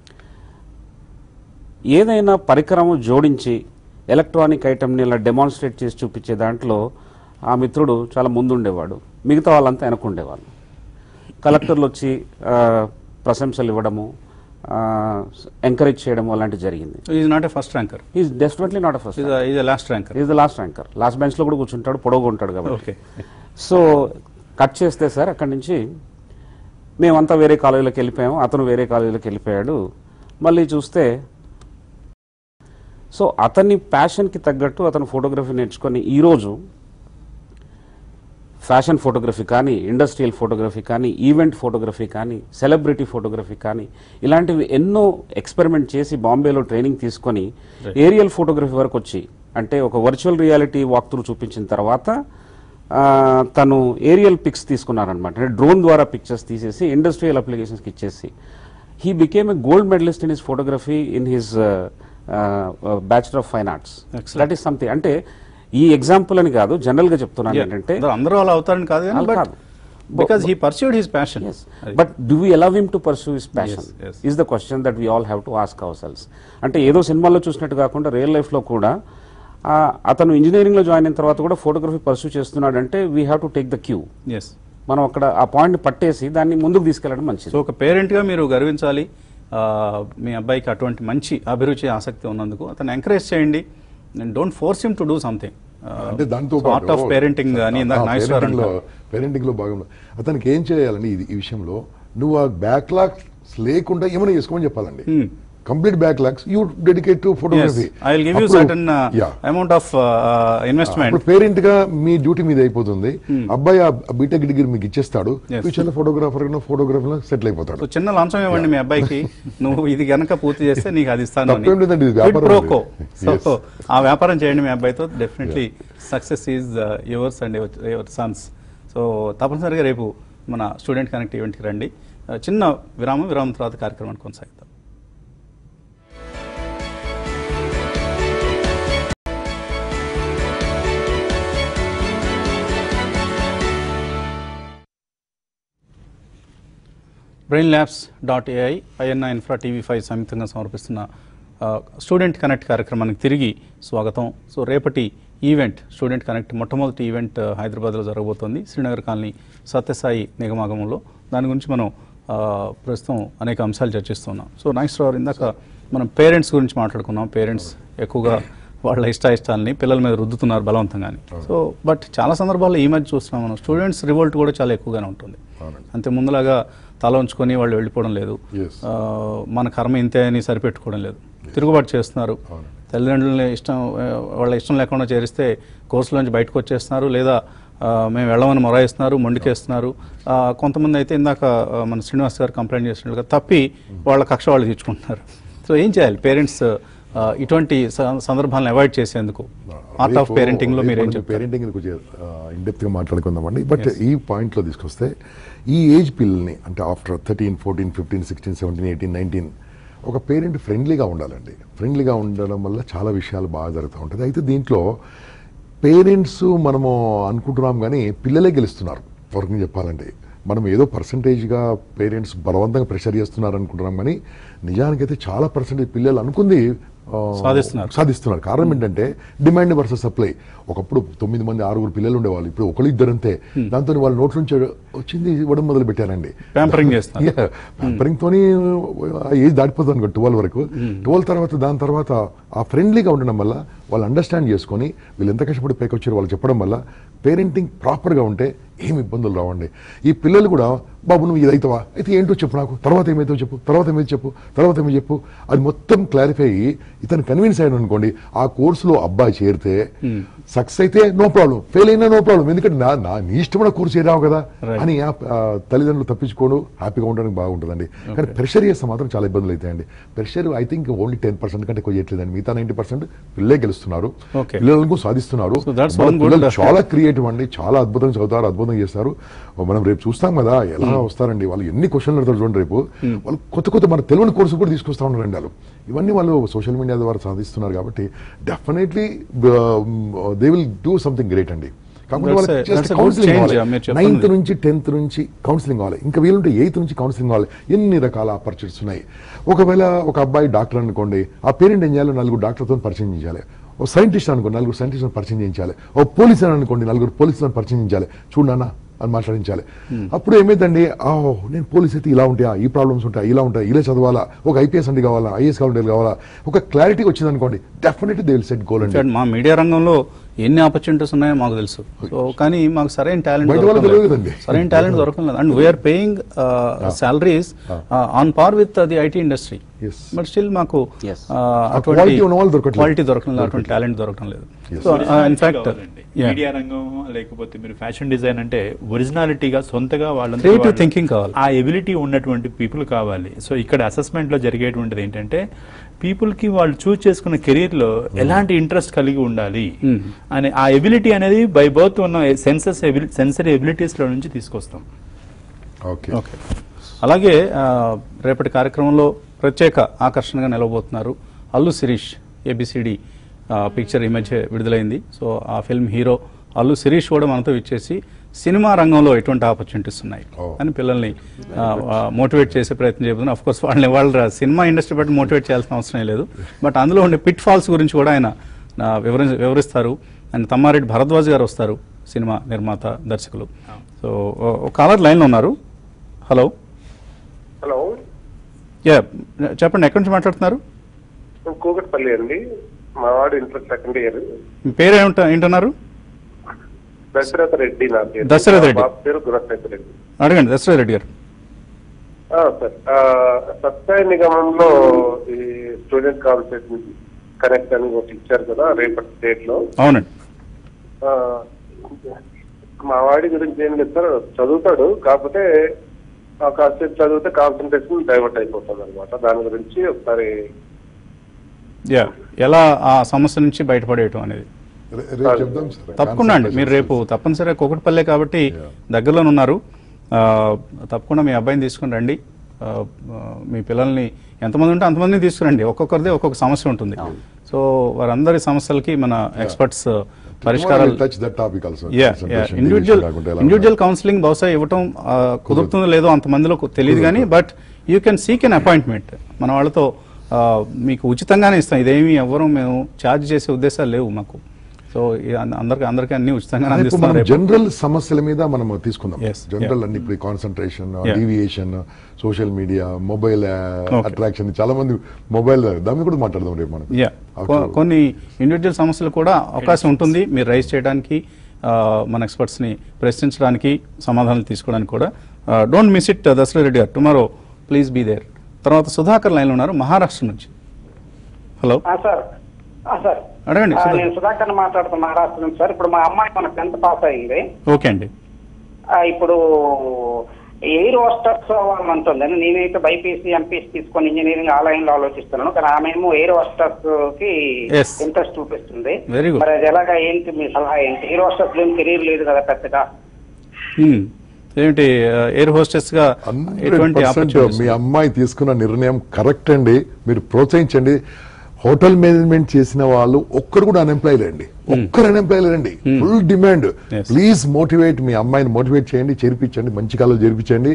ఏదైనా పరికరము జోడించి ఎలక్ట్రానిక్ ఐటమ్ని ఇలా డెమాన్స్ట్రేట్ చేసి చూపించే దాంట్లో ఆ మిత్రుడు చాలా ముందుండేవాడు, మిగతా వాళ్ళంతా వెనకుండేవాళ్ళు. కలెక్టర్లు వచ్చి ప్రశంసలు ఇవ్వడము, ఎంకరేజ్ చేయడం అలాంటివి జరిగింది. Is not a first ranker, is definitely not a first, is last ranker, is the last ranker. Last బెంచ్లో కూడా కూర్చుంటాడు, పొడవుగా ఉంటాడు కాబట్టి. ఓకే. సో కట్ చేస్తే సార్ అక్కడి నుంచి మేమంతా వేరే కాలేజీలోకి వెళ్ళిపోయాము, అతను వేరే కాలేజీలోకి వెళ్ళిపోయాడు. మళ్ళీ చూస్తే సో అతని ప్యాషన్కి తగ్గట్టు అతను ఫోటోగ్రఫీ నేర్చుకొని ఈరోజు ఫ్యాషన్ ఫోటోగ్రఫీ కానీ, ఇండస్ట్రియల్ ఫోటోగ్రఫీ కానీ, ఈవెంట్ ఫోటోగ్రఫీ కానీ, సెలబ్రిటీ ఫోటోగ్రఫీ కానీ ఇలాంటివి ఎన్నో ఎక్స్పెరిమెంట్ చేసి బాంబేలో ట్రైనింగ్ తీసుకొని ఏరియల్ ఫోటోగ్రఫీ వరకు వచ్చి, అంటే ఒక వర్చువల్ రియాలిటీ వాక్ త్రూ చూపించిన తర్వాత తను ఏరియల్ పిక్స్ తీసుకున్నారనమాట. అంటే డ్రోన్ ద్వారా పిక్చర్స్ తీసేసి ఇండస్ట్రియల్ అప్లికేషన్స్కి ఇచ్చేసి he became a gold medalist in his photography in his bachelor of fine arts. That is something. అంటే ఈ ఎగ్జాంపుల్ అని కాదు, జనరల్ గా చెప్తున్నాను ఏంటంటే అందరూ అలా అవుతారని కాదు, because he pursued his passion. Yes. But do we allow him to pursue his passion? Yes. Is the question that we all have to ask ourselves. అంటే ఏదో సినిమాలో చూసినట్టు కాకుండా రియల్ లైఫ్ లో కూడా అతను ఇంజనీరింగ్ లో జాయిన్ అయిన తర్వాత కూడా ఫోటోగ్రఫీ పర్సూ చేస్తున్నాడు అంటే we have to take the cue. మనం అక్కడ ఆ పాయింట్ పట్టేసి దాన్ని ముందుకు తీసుకెళ్లడం మంచిది. సో ఒక పేరెంట్ గా మీరు గర్వించాలి మీ అబ్బాయికి అటువంటి మంచి అభిరుచి ఆసక్తి ఉన్నందుకు. అతను ఎంకరేజ్ చేయండి, don't force him to do something. అంటే దాంతో పార్ట్ ఆఫ్ పేరెంటింగ్ అని పేరెంటింగ్ లో భాగంలో అతనికి ఏం చేయాలండి ఈ విషయంలో, నువ్వు ఆ బ్యాక్లాగ్స్ లేకుండా ఏమైనా చేసుకోమని చెప్పాలండి. Complete backlogs you dedicate to photography. I will give you certain amount of investment. Parent గా మీ డ్యూటీ మీద అయిపోతుంది. అబ్బాయి ఆ బీటెక్ డిగ్రీ మీకు ఇచ్చేస్తాడు, ఫ్యూచర్ లో ఫోటోగ్రాఫర్ సెటిల్ అయిపోతాడు. చిన్న లంచం ఇవ్వండి మీ అబ్బాయికి, నువ్వు ఇది గనక పూర్తి చేస్తే నీకు అది ఇస్తాను. సో ఆ వ్యాపారం చేయండి మీ అబ్బాయితో. Definitely success is yours and your sons. So తప్పనిసరిగా రేపు మన స్టూడెంట్ కనెక్ట్ ఈవెంట్కి రండి. చిన్న విరామం తర్వాత కార్యక్రమాన్ని కొనసాగిద్దాం. brainlabs.ai, INA Infra TV5 సంయుక్తంగా సమర్పిస్తున్న స్టూడెంట్ కనెక్ట్ కార్యక్రమానికి తిరిగి స్వాగతం. సో రేపటి ఈవెంట్ స్టూడెంట్ కనెక్ట్ మొట్టమొదటి ఈవెంట్ హైదరాబాద్లో జరగబోతోంది, శ్రీనగర్ కాలనీ సత్యసాయి నిగమాగమంలో. దాని గురించి మనం ప్రస్తుతం అనేక అంశాలు చర్చిస్తున్నాం. సో నాగేశ్వరరావు, ఇందాక మనం పేరెంట్స్ గురించి మాట్లాడుకున్నాం. పేరెంట్స్ ఎక్కువగా వాళ్ళ ఇష్టాయిష్టాలని పిల్లల మీద రుద్దుతున్నారు బలవంతంగానే. సో బట్ చాలా సందర్భాల్లో ఈ మధ్య చూస్తున్నాం మనం, స్టూడెంట్స్ రివోల్ట్ కూడా చాలా ఎక్కువగానే ఉంటుంది. అంతే ముందులాగా తల ఉంచుకొని వాళ్ళు వెళ్ళిపోవడం లేదు, మన కర్మ ఇంతే అని సరిపెట్టుకోవడం లేదు, తిరుగుబాటు చేస్తున్నారు. తల్లిదండ్రులని వాళ్ళ ఇష్టం లేకుండా చేరిస్తే కోర్సులోంచి బయటకు వచ్చేస్తున్నారు, లేదా మేము వెళ్ళమని మొరాయిస్తున్నారు, మొండికేస్తున్నారు. కొంతమంది అయితే ఇందాక మన శ్రీనివాస్ గారు కంప్లైంట్ చేసినట్లుగా తప్పి వాళ్ళ కక్ష వాళ్ళు తీర్చుకుంటున్నారు. సో ఏం చేయాలి పేరెంట్స్ ఇటువంటి సందర్భాలను అవాయిడ్ చేసేందుకు? ఆర్ట్ ఆఫ్ పేరెంటింగ్ లో మీరు ఏం చెప్తారు? పేరెంటింగ్ ఇన్ డెప్త్ గా మాట్లాడుకుందామండి. బట్ ఈ పాయింట్ లో తీసుకొస్తే ఈ ఏజ్ పిల్లల్ని, అంటే ఆఫ్టర్ 13, 14, 15, 16, 17, 18, 19 ఒక పేరెంట్ ఫ్రెండ్లీగా ఉండాలండి. ఫ్రెండ్లీగా ఉండడం వల్ల చాలా విషయాలు బాగా జరుగుతూ ఉంటుంది. అయితే దీంట్లో పేరెంట్స్ మనము అనుకుంటున్నాం కానీ పిల్లలే గెలుస్తున్నారు. వరకు చెప్పాలంటే మనం ఏదో పర్సంటేజ్గా పేరెంట్స్ బలవంతంగా ప్రెషర్ చేస్తున్నారు అనుకుంటున్నాం కానీ నిజానికైతే చాలా పర్సంటేజ్ పిల్లలు అనుకుంది సాధిస్తున్నారు. కారణం ఏంటంటే డిమాండ్ వర్సెస్ సప్లై. ఒకప్పుడు 9 మంది 6 పిల్లలు ఉండేవాళ్ళు, ఇప్పుడు ఒకళ్ళు ఇద్దరంతే. దాంతో వాళ్ళ నోట్ల నుంచి వచ్చింది ఇవ్వడం మొదలు పెట్టారండి. ప్యాంపరింగ్ తోని ఏజ్ దాటిపోతుంది 12 వరకు. 12 దాని తర్వాత ఆ ఫ్రెండ్లీగా ఉండడం వల్ల వాళ్ళు అండర్స్టాండ్ చేసుకొని వీళ్ళు ఎంత కష్టపడి పైకి వచ్చారో వాళ్ళు చెప్పడం వల్ల పేరెంటింగ్ ప్రాపర్గా ఉంటే ఏమి ఇబ్బందులు రావండి. ఈ పిల్లలు కూడా బాబు నువ్వు ఇది అవుతావా, అయితే ఏంటో చెప్పు, నాకు తర్వాత ఏమైతే చెప్పు, తర్వాత ఏమైతే చెప్పు, తర్వాత ఏమి చెప్పు, అది మొత్తం క్లారిఫై అయ్యి ఇతను కన్విన్స్ అయ్యాను అనుకోండి, ఆ కోర్సులో అబ్బాయి చేరితే సక్సెస్ అయితే నో ప్రాబ్లం, ఫెయిల్ అయినా నో ప్రాబ్లం, ఎందుకంటే నీ ఇష్టమైన కోర్సు చేరావు కదా అని తల్లిదండ్రులు తప్పించుకోవడం హ్యాపీగా ఉండడానికి బాగుంటుందండి. కానీ ప్రెషర్ చేస్తే మాత్రం చాలా ఇబ్బందులు అవుతాయండి. ప్రెషర్ ఐ థింక్ ఓన్లీ 10% కంటే ఎక్కువ చేయట్లేదండి. మిగతా 90% పిల్లలే గెలుస్తున్నారు, పిల్లలకు సాధిస్తున్నారు. చాలా క్రియేటివ్ అండి, చాలా అద్భుతంగా చదువుతారు, అద్భుతంగా చేస్తారు. మనం రేపు చూస్తాం కదా ఎలా వస్తారండి వాళ్ళు, ఎన్ని క్వశ్చన్లు అడతారు చూడండి. రేపు వాళ్ళు కొత్త మన తెలియని కోర్సు కూడా తీసుకొస్తా ఉన్నారండి వాళ్ళు. ఇవన్నీ వాళ్ళు సోషల్ మీడియా ద్వారా సాధిస్తున్నారు కాబట్టి definitely they will do something great అండి. కాకపోతే That's వాళ్ళకి a just good counselling change, కావాలి. మీరు చెప్తుంది. 9th నుంచి 10th నుంచి కౌన్సిలింగ్ కావాలి, ఇంకా వీలుంటే 8th నుంచి కౌన్సిలింగ్ కావాలి. ఎన్ని రకాల ఆపర్చునిటీస్ ఉన్నాయి. ఒకవేళ ఒక అబ్బాయి డాక్టర్ అనుకోండి, ఆ పేరెంట్ ఏం చేయాలి, 4 డాక్టర్తో పరిచయం చేయాలి. ఓ సైంటిస్ట్ అనుకోండి, 4 సైంటిస్ట్లను పరిచయం చేయించాలి. ఓ పోలీస్ అని అనుకోండి, 4 పోలీసులను పరిచయం చేయించాలి. చూడన్నా అని మాట్లాడించాలి. అప్పుడు ఏమైందండి, నేను పోలీస్ అయితే ఇలా ఉంటాయా, ఈ ప్రాబ్లమ్స్ ఉంటాయి, ఇలా ఉంటాయి, ఇలా చదవాలా, ఒక ఐపీఎస్ అంటే కావాలా, ఐఏఎస్ కావాలా, ఒక క్లారిటీ వచ్చింది అనుకోండి, definitely they will set goal అండి. మా మీడియా రంగంలో ఎన్ని ఆపర్చునిటీస్ ఉన్నాయో మాకు తెలుసు. సో కానీ మాకు సరైన టాలెంట్ దొరకలేదు. And we are paying salaries on par with the IT industry. But still మాకు క్వాలిటీ దొరకలేదు, అటువంటి టాలెంట్ దొరకడం లేదు. సో ఇన్ఫాక్ట్ మీడియా రంగం లేకపోతే మీరు ఫ్యాషన్ డిజైన్ అంటే ఒరిజినాలిటీగా సొంతగా క్రియేటివ్ థింకింగ్ కావాలి, ఆ ఎబిలిటీ ఉన్నటువంటి పీపుల్ కావాలి. సో ఇక్కడ అసెస్మెంట్ లో జరిగేటువంటిది ఏంటంటే పీపుల్ కి వాళ్ళు చూస్ చేసుకున్న కెరీర్ లో ఎలాంటి ఇంట్రెస్ట్ కలిగి ఉండాలి అని, ఆ ఎబిలిటీ అనేది బై బర్త్ ఉన్న సెన్సరీ ఎబిలిటీస్ లో నుంచి తీసుకొస్తాం. ఓకే. అలాగే రేపటి కార్యక్రమంలో ప్రత్యేక ఆకర్షణగా నిలవబోతున్నారు అల్లు శిరీష్. ABCD పిక్చర్ ఈ మధ్య విడుదలైంది. సో ఆ ఫిల్మ్ హీరో అల్లు శిరీష్ కూడా మనతో ఇచ్చేసి సినిమా రంగంలో ఎటువంటి ఆపర్చునిటీస్ ఉన్నాయి అని పిల్లల్ని మోటివేట్ చేసే ప్రయత్నం చేస్తున్నారు. అఫ్ కోర్స్ వాళ్ళ సినిమా ఇండస్ట్రీ బట్టి మోటివేట్ చేయాల్సిన అవసరం లేదు, బట్ అందులో ఉండే పిట్ ఫాల్స్ గురించి కూడా ఆయన వివరిస్తారు. అండ్ తమ్మారెడ్డి భరద్వాజ్ గారు వస్తారు, సినిమా నిర్మాత దర్శకులు. సో కాలర్ లైన్లో ఉన్నారు. హలో. హలో, చెప్పండి, ఎక్కడి నుంచి మాట్లాడుతున్నారు? కూకట్పల్లి అండి, మా వాడు ఇంటర్ 2nd ఇయర్. మీ పేరు ఏంటన్నారు? దశరథ రెడ్డి. నా పేరు దశరథ రెడ్డి. బాబు పేరు గుణశేఖర్ రెడ్డి. అడగండి దశరథ రెడ్డి గారు. సార్, సత్సాయి నిగమంలో ఈ స్టూడెంట్ కాన్సెప్ట్ కనెక్ట్ అని ఒకటి ఇచ్చారు కదా రేపటి డేట్ లో. అవునండి. మా వాడి గురించి ఏం లేదు సార్, చదువుతాడు, కాకపోతే ఆ కాన్సెప్ట్ చదివితే కాన్సన్ట్రేషన్ డైవర్ట్ అయిపోతుంది అనమాట. దాని గురించి ఒకసారి ఎలా ఆ సమస్య నుంచి బయటపడేయటం అనేది తప్పకుండా అండి. మీరు రేపు తప్పనిసరిగా కూకట్పల్లె కాబట్టి దగ్గరలోనే ఉన్నారు, తప్పకుండా మీ అబ్బాయిని తీసుకుని రండి. మీ పిల్లల్ని ఎంతమంది ఉంటే అంతమందిని తీసుకురండి. ఒక్కొక్కరిదే ఒక్కొక్క సమస్య ఉంటుంది. సో వారందరి సమస్యలకి మన ఎక్స్పర్ట్స్ పరిష్కారాలు. ఇండివిజువల్ కౌన్సిలింగ్ బహుశా ఇవ్వటం కుదురుతుందో లేదో అంతమందిలో తెలియదు కానీ, but you can seek an appointment. మన వాళ్ళతో మీకు ఉచితంగానే ఇస్తాం. ఇదేమి ఎవరు మేము ఛార్జ్ చేసే ఉద్దేశాలు లేవు మాకు. సో అందరికీ అన్ని ఉచితంగా అందిస్తాం. జనరల్ సమస్యల మీద మనం తీసుకుందాం. జనరల్ అన్ని ఇప్పుడు concentration, deviation, social media, mobile attraction, చాలా మంది మొబైల్ దాని కూడా మాట్లాడదాం రేపు మనం. కొన్ని ఇండివిజువల్ సమస్యలు కూడా అవకాశం ఉంటుంది మీరు రైజ్ చేయడానికి, మన ఎక్స్పర్ట్స్ని ప్రశ్నించడానికి, సమాధానాలు తీసుకోవడానికి కూడా. Don't miss it Dasaratha Reddy garu. Tomorrow please be there. తర్వాత సుధాకర్ లైన్లో ఉన్నారు మహారాష్ట్ర నుంచి. Hello sir. అడగండి. నేను సుధాకర్ మాట్లాడుతున్నా మహారాష్ట్ర నుంచి సార్. ఇప్పుడు మా అమ్మాయి మన 10th పాస్ అయింది. ఓకే అండి. ఇప్పుడు ఎయిర్ హోస్టర్స్ అవ్వాలంటుందని, నేనైతే బైపీసీ ఎంపీసీ తీసుకొని ఇంజనీరింగ్ ఆ లైన్ లో ఆలోచిస్తున్నాను, కానీ ఆమెమో ఎయిర్ హోస్టర్స్ కి ఇంట్రెస్ట్ చూపిస్తుంది. మరి అది ఎలాగా, ఏంటి మీ సలహా ఏంటి? ఎయిర్ హోస్టర్స్ లో కెరీర్ లేదు కదా పెద్దగా. ఏమిటి ఎయిర్ హోస్టెస్ గా మీ అమ్మాయి తీసుకున్న నిర్ణయం కరెక్ట్ అండి, మీరు ప్రోత్సహించండి. హోటల్ మేనేజ్మెంట్ చేసిన వాళ్ళు ఒక్కరు కూడా అన్ఎంప్లాయ్ లేండి, లేరండి, ఫుల్ డిమాండ్. ప్లీజ్ మోటివేట్, మీ అమ్మాయిని మోటివేట్ చేయండి, చేర్పించండి, మంచి కాలంలో చేర్పించండి.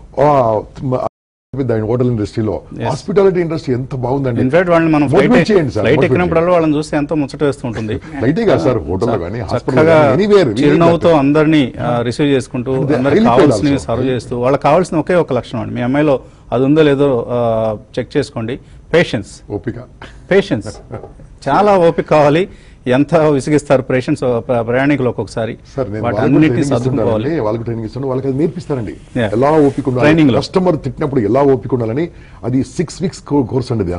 హోటల్ ఇండస్ట్రీలో, హాస్పిటాలిటీ ఇండస్ట్రీ ఎంత బాగుందండి. ఇన్ఫాక్ట్ వాళ్ళని మనం ఫ్లైట్ ఎక్కినప్పుడల్లా వాళ్ళని చూస్తే ఎంతో ముచ్చట వేస్తుంటుంది. ఫ్లైటే కాదు సార్, హోటల్ కానీ చిరునవ్వుతో అందరినీ రిసీవ్ చేసుకుంటూ, అందరికి కావాల్సిన సర్వ్ చేస్తూ, వాళ్ళకి కావాల్సిన ఒకే ఒక లక్షణం అండి. మీ అమ్మాయిలో అది ఉందో లేదో చెక్ చేసుకోండి. పేషెన్స్ చాలా ఓపిక కావాలి. ఎంత విసిగిస్తారు పేషెంట్స్ ప్రయాణికులు ఒక్కొక్కసారి. వాళ్ళకి ట్రైనింగ్ ఇస్తాను, వాళ్ళకి అది నేర్పిస్తారండి ఎలా ఓపిక ఉండాలి, కస్టమర్ తిట్టినప్పుడు ఎలా ఓపిక ఉండాలని. అది 6 weeks కోర్స్ అండి.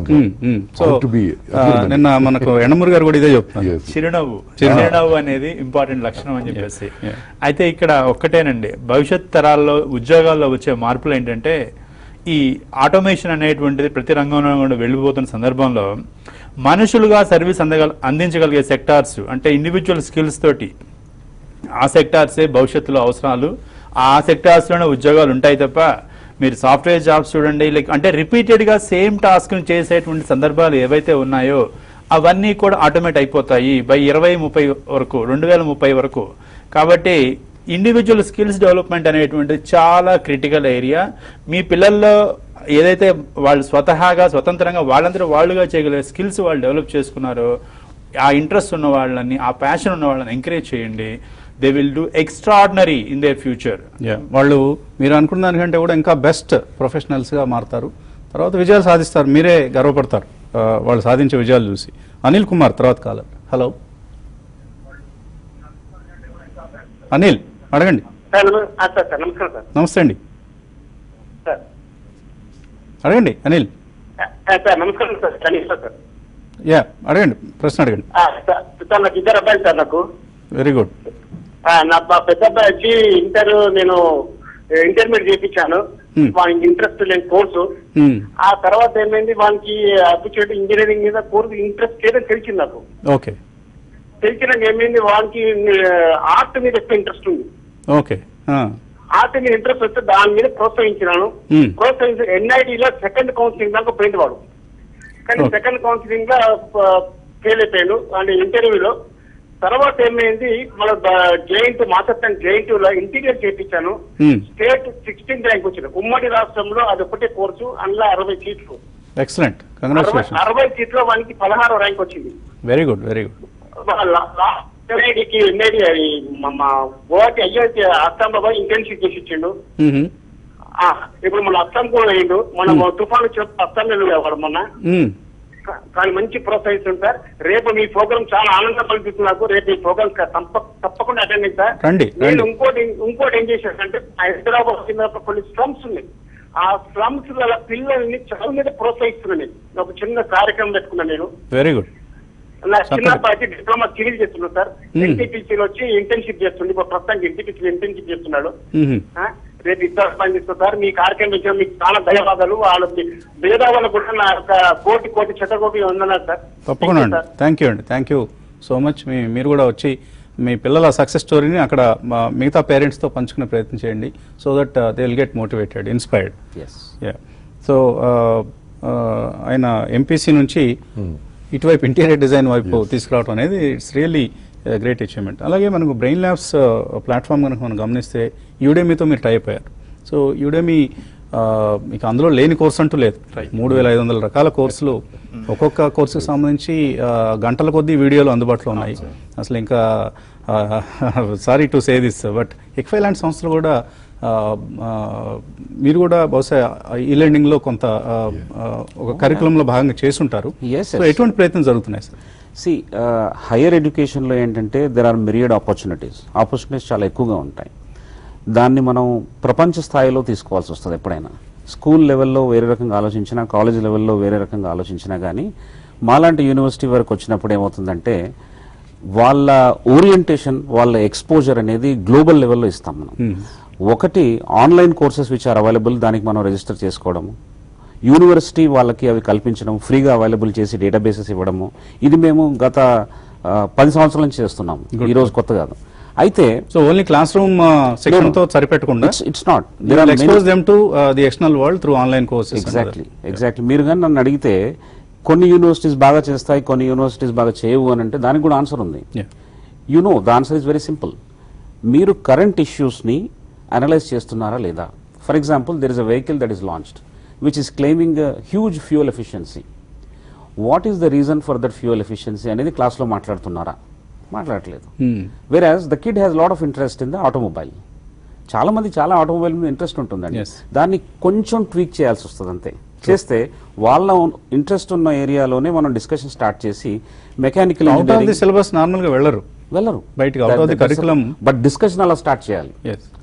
నిన్న మనకు ఎండమూరి గారు కూడా ఇదే చెప్తున్నారు, చిరునవ్వు అనేది ఇంపార్టెంట్ లక్షణం అని చెప్పేసి. అయితే ఇక్కడ ఒక్కటేనండి, భవిష్యత్ తరాల్లో ఉద్యోగాల్లో వచ్చే మార్పులు ఏంటంటే, ఈ ఆటోమేషన్ అనేటువంటిది ప్రతి రంగంలో కూడా వెళ్ళిపోతున్న సందర్భంలో మనుషులుగా సర్వీస్ అందించగలిగే సెక్టార్స్, అంటే ఇండివిజువల్ స్కిల్స్ తోటి ఆ సెక్టార్సే భవిష్యత్తులో అవసరాలు. ఆ సెక్టార్స్లోనే ఉద్యోగాలు ఉంటాయి తప్ప, మీరు సాఫ్ట్వేర్ జాబ్స్ చూడండి, అంటే రిపీటెడ్గా సేమ్ టాస్క్ని చేసేటువంటి సందర్భాలు ఏవైతే ఉన్నాయో అవన్నీ కూడా ఆటోమేట్ అయిపోతాయి. బై 2030 వరకు, 2030 వరకు కాబట్టి ఇండివిజువల్ స్కిల్స్ డెవలప్మెంట్ అనేటువంటిది చాలా క్రిటికల్ ఏరియా. మీ పిల్లల్లో ఏదైతే వాళ్ళు స్వతంత్రంగా వాళ్ళందరూ వాళ్ళుగా చేయగలిగే స్కిల్స్ వాళ్ళు డెవలప్ చేసుకున్నారో, ఆ ఇంట్రెస్ట్ ఉన్న వాళ్ళని, ఆ ప్యాషన్ ఉన్న వాళ్ళని ఎంకరేజ్ చేయండి. They will do extraordinary in their future. వాళ్ళు మీరు అనుకున్న దానికంటే కూడా ఇంకా బెస్ట్ ప్రొఫెషనల్స్గా మారుతారు, తర్వాత విజయాలు సాధిస్తారు, మీరే గర్వపడతారు వాళ్ళు సాధించే విజయాలు చూసి. అనిల్ కుమార్ తర్వాత కాలర్. హలో అనిల్, అడగండి. నమస్తే అండి, అడగండి అనిల్. నమస్కారం సార్. యా, అడగండి, ప్రశ్న అడగండి. సార్ నాకు ఇద్దరు అబ్బాయిలు సార్. నాకు వెరీ గుడ్. నా పెద్ద అబ్బాయి వచ్చి నేను ఇంటర్మీడియట్ చేయించాను. వానికి ఇంట్రెస్ట్ లేని కోర్సు. ఆ తర్వాత ఏమైంది, వానికి అప్పిచేటి ఇంజనీరింగ్ మీద కోర్సు ఇంట్రెస్ట్ లేదని తెలిసింది నాకు. ఓకే. తెలిసినాక ఏమైంది, వానికి ఆర్ట్ మీద ఎక్కువ ఇంట్రెస్ట్ ఉంది. ఓకే. ఆర్ట్ మీద ఇంట్రెస్ట్ వస్తే దాని మీద ప్రోత్సహించినాను. ప్రోత్సహించి ఎన్ఐటీలో సెకండ్ కౌన్సిలింగ్ దాకా పోయింది వాడు. కానీ సెకండ్ కౌన్సిలింగ్ లో ఫెయిల్ అయిపోయాను అంటే ఇంటర్వ్యూలో. తర్వాత ఏమైంది, మన జేఎన్టీ మాసత్తాన్ జేఎన్టీ లో ఇంటీరియర్ చేయించాను. స్టేట్ 16th ర్యాంక్ వచ్చింది. ఉమ్మడి రాష్ట్రంలో అది ఒకటే కోర్సు, అందులో 60 సీట్లు. Excellent, congratulations. 60 సీట్లో వానికి 16వ ర్యాంక్ వచ్చింది. Very good, very good. గోవాకి ఐఐటి అస్సాం లో ఇంటర్న్షిప్ చేసి ఇచ్చిండు. ఇప్పుడు మన అస్సాం కూడా వేయండు. మనం తుఫాను అస్సాం వెళ్ళేవాడు మొన్న. కానీ మంచి ప్రోత్సహిస్తుంది. రేపు మీ ప్రోగ్రామ్ చాలా ఆనందం కల్పిస్తుంది నాకు. రేపు ఈ ప్రోగ్రామ్ తప్పకుండా అటెండ్ అవుతా. నేను ఇంకోటి ఏం చేశానంటే, హైదరాబాద్ కొన్ని స్లమ్స్ ఉన్నాయి. ఆ స్లమ్స్ వల్ల పిల్లల్ని చదువు మీద ప్రోత్సహిస్తున్నాను. నేను ఒక చిన్న కార్యక్రమం పెట్టుకున్నాను. నేను వెరీ గుడ్. నా చిన్న పార్టీ డిప్లొమా సివిల్ చేస్తున్నాడు సార్. ఎన్టీపీసీలో వచ్చి ఇంటర్న్షిప్ చేస్తుంది. ఇప్పుడు ప్రస్తుతానికి ఎన్టీపీసీలో ఇంటర్న్షిప్ చేస్తున్నాడు. రేపు ఇద్దరు పనిచేస్తారు సార్. మీ కార్యక్రమం ఇచ్చిన మీకు చాలా ధన్యవాదాలు. వాళ్ళకి భేదావాళ్ళు కూడా నా యొక్క కోటి శతకోటి వందనాలు సార్. తప్పకుండా అండి. Thank you so much. మీరు కూడా వచ్చి మీ పిల్లల సక్సెస్ స్టోరీని అక్కడ మిగతా పేరెంట్స్తో పంచుకునే ప్రయత్నం చేయండి. So that they will get motivated, inspired. So ఆయన ఎంపీసీ నుంచి ఇటువైపు ఇంటీరియర్ డిజైన్ వైపు తీసుకురావడం అనేది ఇట్స్ రియల్లీ గ్రేట్ అచీవ్మెంట్. అలాగే మనకు బ్రెయిన్ ల్యాబ్స్ ప్లాట్ఫామ్ కనుక మనం గమనిస్తే యూడెమీతో మీరు టైప్ అయ్యారు. సో యూడెమీ మీకు అందులో లేని కోర్సు అంటూ లేదు. 3500 రకాల కోర్సులు, ఒక్కొక్క కోర్సుకు సంబంధించి గంటల కొద్దీ వీడియోలు అందుబాటులో ఉన్నాయి. అసలు ఇంకా sorry to say this, but ఎక్ఫై లాంటి సంస్థలు కూడా మీరు కూడా బహుశా ఈ లెర్నింగ్లో కొంత ఒక కరికులంలో భాగంగా చేసుంటారు. సో ఎటువంటి ప్రయత్నం జరుగుతున్నాయి సార్? సి హైయర్ ఎడ్యుకేషన్లో ఏంటంటే దెర్ ఆర్ మిరియడ్ ఆపర్చునిటీస్ చాలా ఎక్కువగా ఉంటాయి. దాన్ని మనం ప్రపంచ స్థాయిలో తీసుకోవాల్సి వస్తుంది. ఎప్పుడైనా స్కూల్ లెవెల్లో వేరే రకంగా ఆలోచించినా, కాలేజ్ లెవెల్లో వేరే రకంగా ఆలోచించినా కానీ మాలాంటి యూనివర్సిటీ వరకు వచ్చినప్పుడు ఏమవుతుందంటే వాళ్ళ ఓరియంటేషన్, వాళ్ళ ఎక్స్పోజర్ అనేది గ్లోబల్ లెవెల్లో ఇస్తాం మనం. ఒకటి online courses which are available, దానికి మనం రిజిస్టర్ చేసుకోవడము, యూనివర్సిటీ వాళ్ళకి అవి కల్పించడం, ఫ్రీగా అవైలబుల్ చేసి డేటాబేసెస్ ఇవ్వడము. ఇది మేము గత 10 సంవత్సరాల నుంచి చేస్తున్నాము, ఈ రోజు కొత్త కాదు. అయితే so only classroom section తో సరిపెట్టకుండా it's not, expose them to the external world through online courses. Exactly. మీరు కానీ నన్ను అడిగితే కొన్ని యూనివర్సిటీస్ బాగా చేస్తాయి, కొన్ని యూనివర్సిటీస్ బాగా చేయవు అని అంటే దానికి కూడా ఆన్సర్ ఉంది. The answer is very simple. మీరు కరెంట్ ఇష్యూస్ని అనలైజ్ చేస్తున్నారా లేదా? For example, there is a vehicle that is launched which is claiming a huge fuel efficiency. What is the reason for that fuel efficiency అనేది క్లాస్లో మాట్లాడట్లేదు. Whereas the kid has a lot of interest in the automobile. చాలా మంది చాలా automobile మీద interest ఉంటుందండి. దాన్ని కొంచెం ట్వీక్ చేయాల్సి వస్తుంది అంతే. చేస్తే వాళ్ళ ఇంట్రెస్ట్ ఉన్న ఏరియాలోనే మనం డిస్కషన్ స్టార్ట్ చేసి మెకానికల్ ఇంజనీరింగ్ సిలబస్ నార్మల్ గా వెళ్ళరు బయటికి కరికులం, బట్ డిస్కషన్ అలా స్టార్ట్ చేయాలి.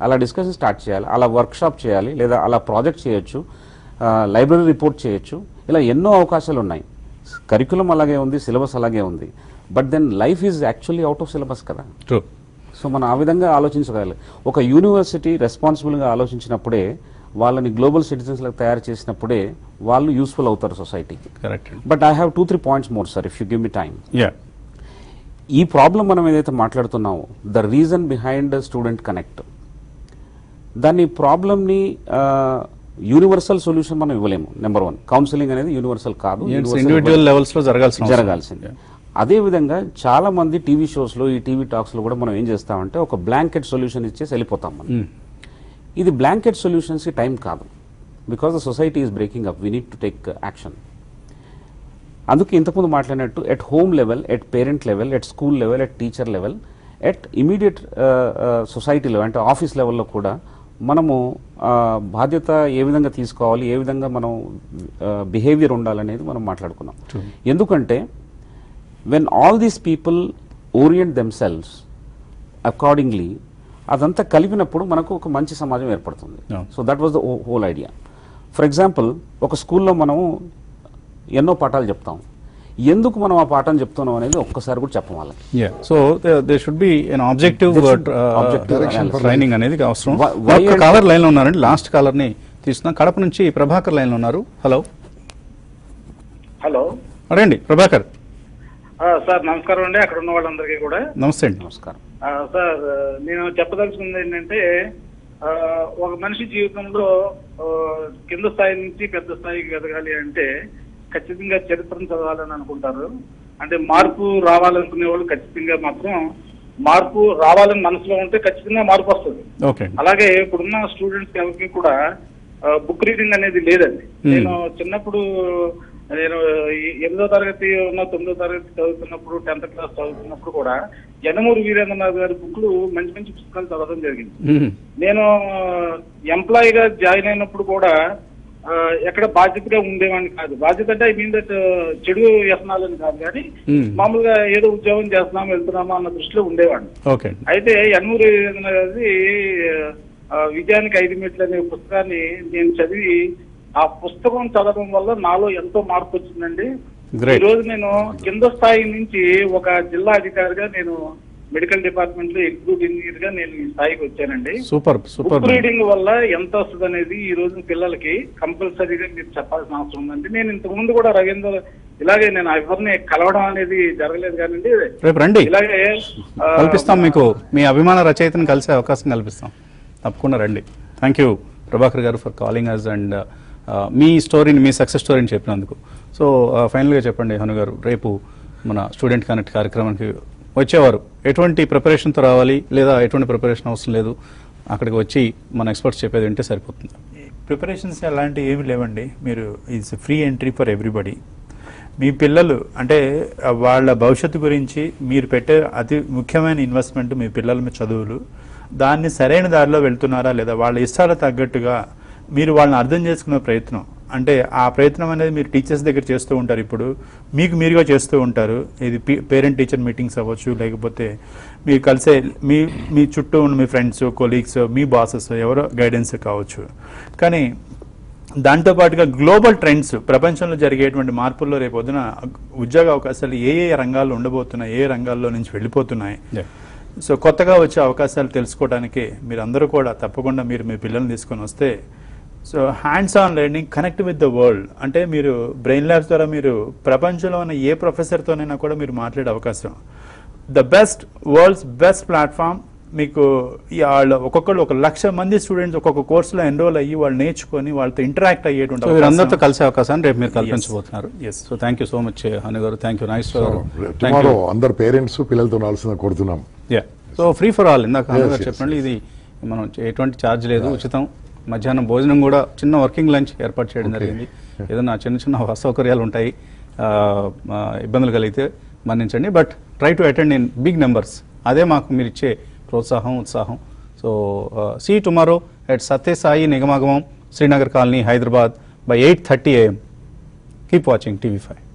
అలా వర్క్ షాప్ చేయాలి, లేదా అలా ప్రాజెక్ట్ చేయొచ్చు, లైబ్రరీ రిపోర్ట్ చేయొచ్చు. ఇలా ఎన్నో అవకాశాలు ఉన్నాయి. కరికులం అలాగే ఉంది, సిలబస్ అలాగే ఉంది. But then life is actually out of syllabus కదా. సో మనం ఆ విధంగా ఆలోచించగలి. ఒక యూనివర్సిటీ రెస్పాన్సిబుల్గా ఆలోచించినప్పుడే, వాళ్ళని గ్లోబల్ సిటిజన్స్ లకు తయారు చేసినప్పుడే వాళ్ళు యూస్ఫుల్ అవుతారు సొసైటీకి. But I have 2-3 points more sir, if you give me time. ఈ ప్రాబ్లం మనం ఏదైతే మాట్లాడుతున్నామో, the reason behind student connect, దాన్ని ప్రాబ్లమ్ని యూనివర్సల్ సొల్యూషన్ మనం ఇవ్వలేము. నెంబర్ 1, కౌన్సిలింగ్ అనేది యూనివర్సల్ కాదు, ఇండివిడ్యువల్ లెవెల్స్ లో జరగాల్సింది. అదేవిధంగా చాలామంది టీవీ షోస్లో ఈ టీవీ టాక్స్లో కూడా మనం ఏం చేస్తామంటే ఒక బ్లాంకెట్ సొల్యూషన్ ఇచ్చేసి వెళ్ళిపోతాం మనం. ఇది బ్లాంకెట్ సొల్యూషన్స్కి టైం కాదు. Because the society is breaking up, we need to take action. అందుకే ఇంతకుముందు మాట్లాడినట్టు at home level, at parent level, at school level, at teacher level, at immediate society level అంటే ఆఫీస్ లెవెల్లో కూడా మనము బాధ్యత ఏ విధంగా తీసుకోవాలి, ఏ విధంగా మనం బిహేవియర్ ఉండాలనేది మనం మాట్లాడుకున్నాం. ఎందుకంటే when all these people orient themselves accordingly, అదంతా కలిపినప్పుడు మనకు ఒక మంచి సమాజం ఏర్పడుతుంది. So that was the whole idea. For example, ఒక స్కూల్లో మనము ఎన్నో పాఠాలు చెప్తాం. ఎందుకు మనం ఆ పాఠం చెప్తున్నాం అనేది ఒక్కసారి కూడా చెప్పాలి. So there should be an objective training అనేది అవసరం. కాలర్ లైన్ లో ఉన్నారండి, లాస్ట్ కాలర్ ని తీసుకున్నాం. కడప నుంచి ప్రభాకర్ లైన్ లో ఉన్నారు. హలో హలో అడండి ప్రభాకర్. సార్ నమస్కారం అండి, అక్కడ ఉన్న వాళ్ళందరికీ కూడా నమస్తే అండి. నమస్కారం సార్. నేను చెప్పదలుచుకుంది ఏంటంటే, ఒక మనిషి జీవితంలో కింద స్థాయి నుంచి పెద్ద స్థాయికి ఎదగాలి అంటే ఖచ్చితంగా చరిత్రను చదవాలని అనుకుంటారు. అంటే మార్పు రావాలనుకునే వాళ్ళు ఖచ్చితంగా మాత్రం మార్పు రావాలని మనసులో ఉంటే ఖచ్చితంగా మార్పు వస్తుంది. అలాగే ఇప్పుడున్న స్టూడెంట్స్ ఎవరికి కూడా బుక్ రీడింగ్ అనేది లేదండి. నేను చిన్నప్పుడు, నేను 8వ తరగతి 9వ తరగతి చదువుతున్నప్పుడు, 10th క్లాస్ చదువుతున్నప్పుడు కూడా యనమూరి వీరేంద్రనాథ్ గారి బుక్లు మంచి మంచి పుస్తకాలు చదవడం జరిగింది. నేను ఎంప్లాయీగా జాయిన్ అయినప్పుడు కూడా ఎక్కడ బాధ్యతగా ఉండేవాడిని కాదు. బాధ్యత అంటే ఐ మీన్ దట్ చెడు వ్యసనాలని కాదు, కానీ మామూలుగా ఏదో ఉద్యోగం చేస్తున్నాము వెళ్తున్నామా అన్న దృష్టిలో ఉండేవాడిని. అయితే యనమూరి వీరేంద్రనాథ్ గారి విజయానికి 5 మెట్లు అనే పుస్తకాన్ని నేను చదివి, ఆ పుస్తకం చదవడం వల్ల నాలో ఎంతో మార్పు వచ్చిందండి. ఈ రోజు నేను కింద స్థాయి నుంచి ఒక జిల్లా అధికారిగా, నేను మెడికల్ డిపార్ట్మెంట్ లో ఎగ్జిక్యూటివ్ ఇంజనీర్ గా నేను ఈ స్థాయికి వచ్చానండి. బుక్ రీడింగ్ వల్ల ఎంత వస్తుంది అనేది ఈ రోజు పిల్లలకి కంపల్సరీగా మీరు చెప్పాల్సిన అవసరం ఉందండి. నేను ఇంతకు ముందు కూడా రవీంద్ర ఇలాగే నేను ఎవరిని కలవడం అనేది జరగలేదు కానండి, రేపు రండి, ఇలాగే కల్పిస్తాం మీకు, మీ అభిమాన రచయితను కలిసే అవకాశం కల్పిస్తాం. తప్పకుండా రండి. Thank you Prabhakar garu for calling us and మీ స్టోరీని, మీ సక్సెస్ స్టోరీని చెప్పినందుకు. సో ఫైనల్గా చెప్పండి హను గారు, రేపు మన స్టూడెంట్ కనెక్ట్ కార్యక్రమానికి వచ్చేవారు ఎటువంటి ప్రిపరేషన్తో రావాలి, లేదా ఎటువంటి ప్రిపరేషన్ అవసరం లేదు, అక్కడికి వచ్చి మన ఎక్స్పర్ట్స్ చెప్పేది వింటే సరిపోతుంది? ప్రిపరేషన్స్ అలాంటివి ఏమి లేవండి. మీరు it's free entry for everybody. మీ పిల్లలు అంటే వాళ్ళ భవిష్యత్తు గురించి మీరు పెట్టే అతి ముఖ్యమైన ఇన్వెస్ట్మెంట్ మీ పిల్లల చదువులు. దాన్ని సరైన దారిలో వెళ్తున్నారా లేదా, వాళ్ళ ఇష్టాలకు తగ్గట్టుగా మీరు వాళ్ళని అర్థం చేసుకునే ప్రయత్నం, అంటే ఆ ప్రయత్నం అనేది మీరు టీచర్స్ దగ్గర చేస్తూ ఉంటారు, ఇప్పుడు మీకు మీరుగా చేస్తూ ఉంటారు. ఇది పేరెంట్ టీచర్ మీటింగ్స్ అవ్వచ్చు, లేకపోతే మీరు కలిసే మీ చుట్టూ ఉన్న మీ ఫ్రెండ్స్, కొలీగ్స్, మీ బాసెస్ ఎవరో గైడెన్స్ కావచ్చు. కానీ దాంతోపాటుగా గ్లోబల్ ట్రెండ్స్, ప్రపంచంలో జరిగేటువంటి మార్పుల్లో రేపొద్దున ఉద్యోగ అవకాశాలు ఏ ఏ రంగాల్లో ఉండబోతున్నాయి, ఏ రంగాల్లో నుంచి వెళ్ళిపోతున్నాయి, సో కొత్తగా వచ్చే అవకాశాలు తెలుసుకోవడానికి మీరు అందరూ కూడా తప్పకుండా మీరు మీ పిల్లల్ని తీసుకొని వస్తే, so hands on learning, connect with the world. అంటే మీరు బ్రెయిన్ ల్యాబ్స్ ద్వారా మీరు ప్రపంచంలో ఉన్న ఏ ప్రొఫెసర్తోనైనా కూడా మీరు మాట్లాడే అవకాశం. The best, world's best platform. మీకు వాళ్ళు ఒక్కొక్కళ్ళు 1,00,000 మంది స్టూడెంట్స్ ఒక్కొక్క కోర్సులో ఎన్రోల్ అయ్యి వాళ్ళు నేర్చుకొని వాళ్ళతో ఇంటరాక్ట్ అయ్యేటువంటి అందరితో కలిసే అవకాశాన్ని రేపు మీరు కల్పించబోతున్నారు. So thank you so much Hanu garu, thank you. Nice. అందరు పేరెంట్స్ పిల్లలతో రావాల్సిన కోరుతున్నాం. సో ఫ్రీ ఫర్ ఆల్, ఇందాక హను గారు చెప్పండి, ఇది మనం ఎటువంటి ఛార్జ్ లేదు, ఉచితం. మధ్యాహ్నం భోజనం కూడా చిన్న వర్కింగ్ లంచ్ ఏర్పాటు చేయడం జరిగింది. ఏదైనా చిన్న అసౌకర్యాలు ఉంటాయి, ఇబ్బందులు కలిగితే మన్నించండి, but try to attend in big numbers. అదే మాకు మీరు ఇచ్చే ప్రోత్సాహం, ఉత్సాహం. So see tomorrow at Satyasai Nigamagamam, Srinagar colony, Hyderabad by 8:30 AM. Keep watching TV5.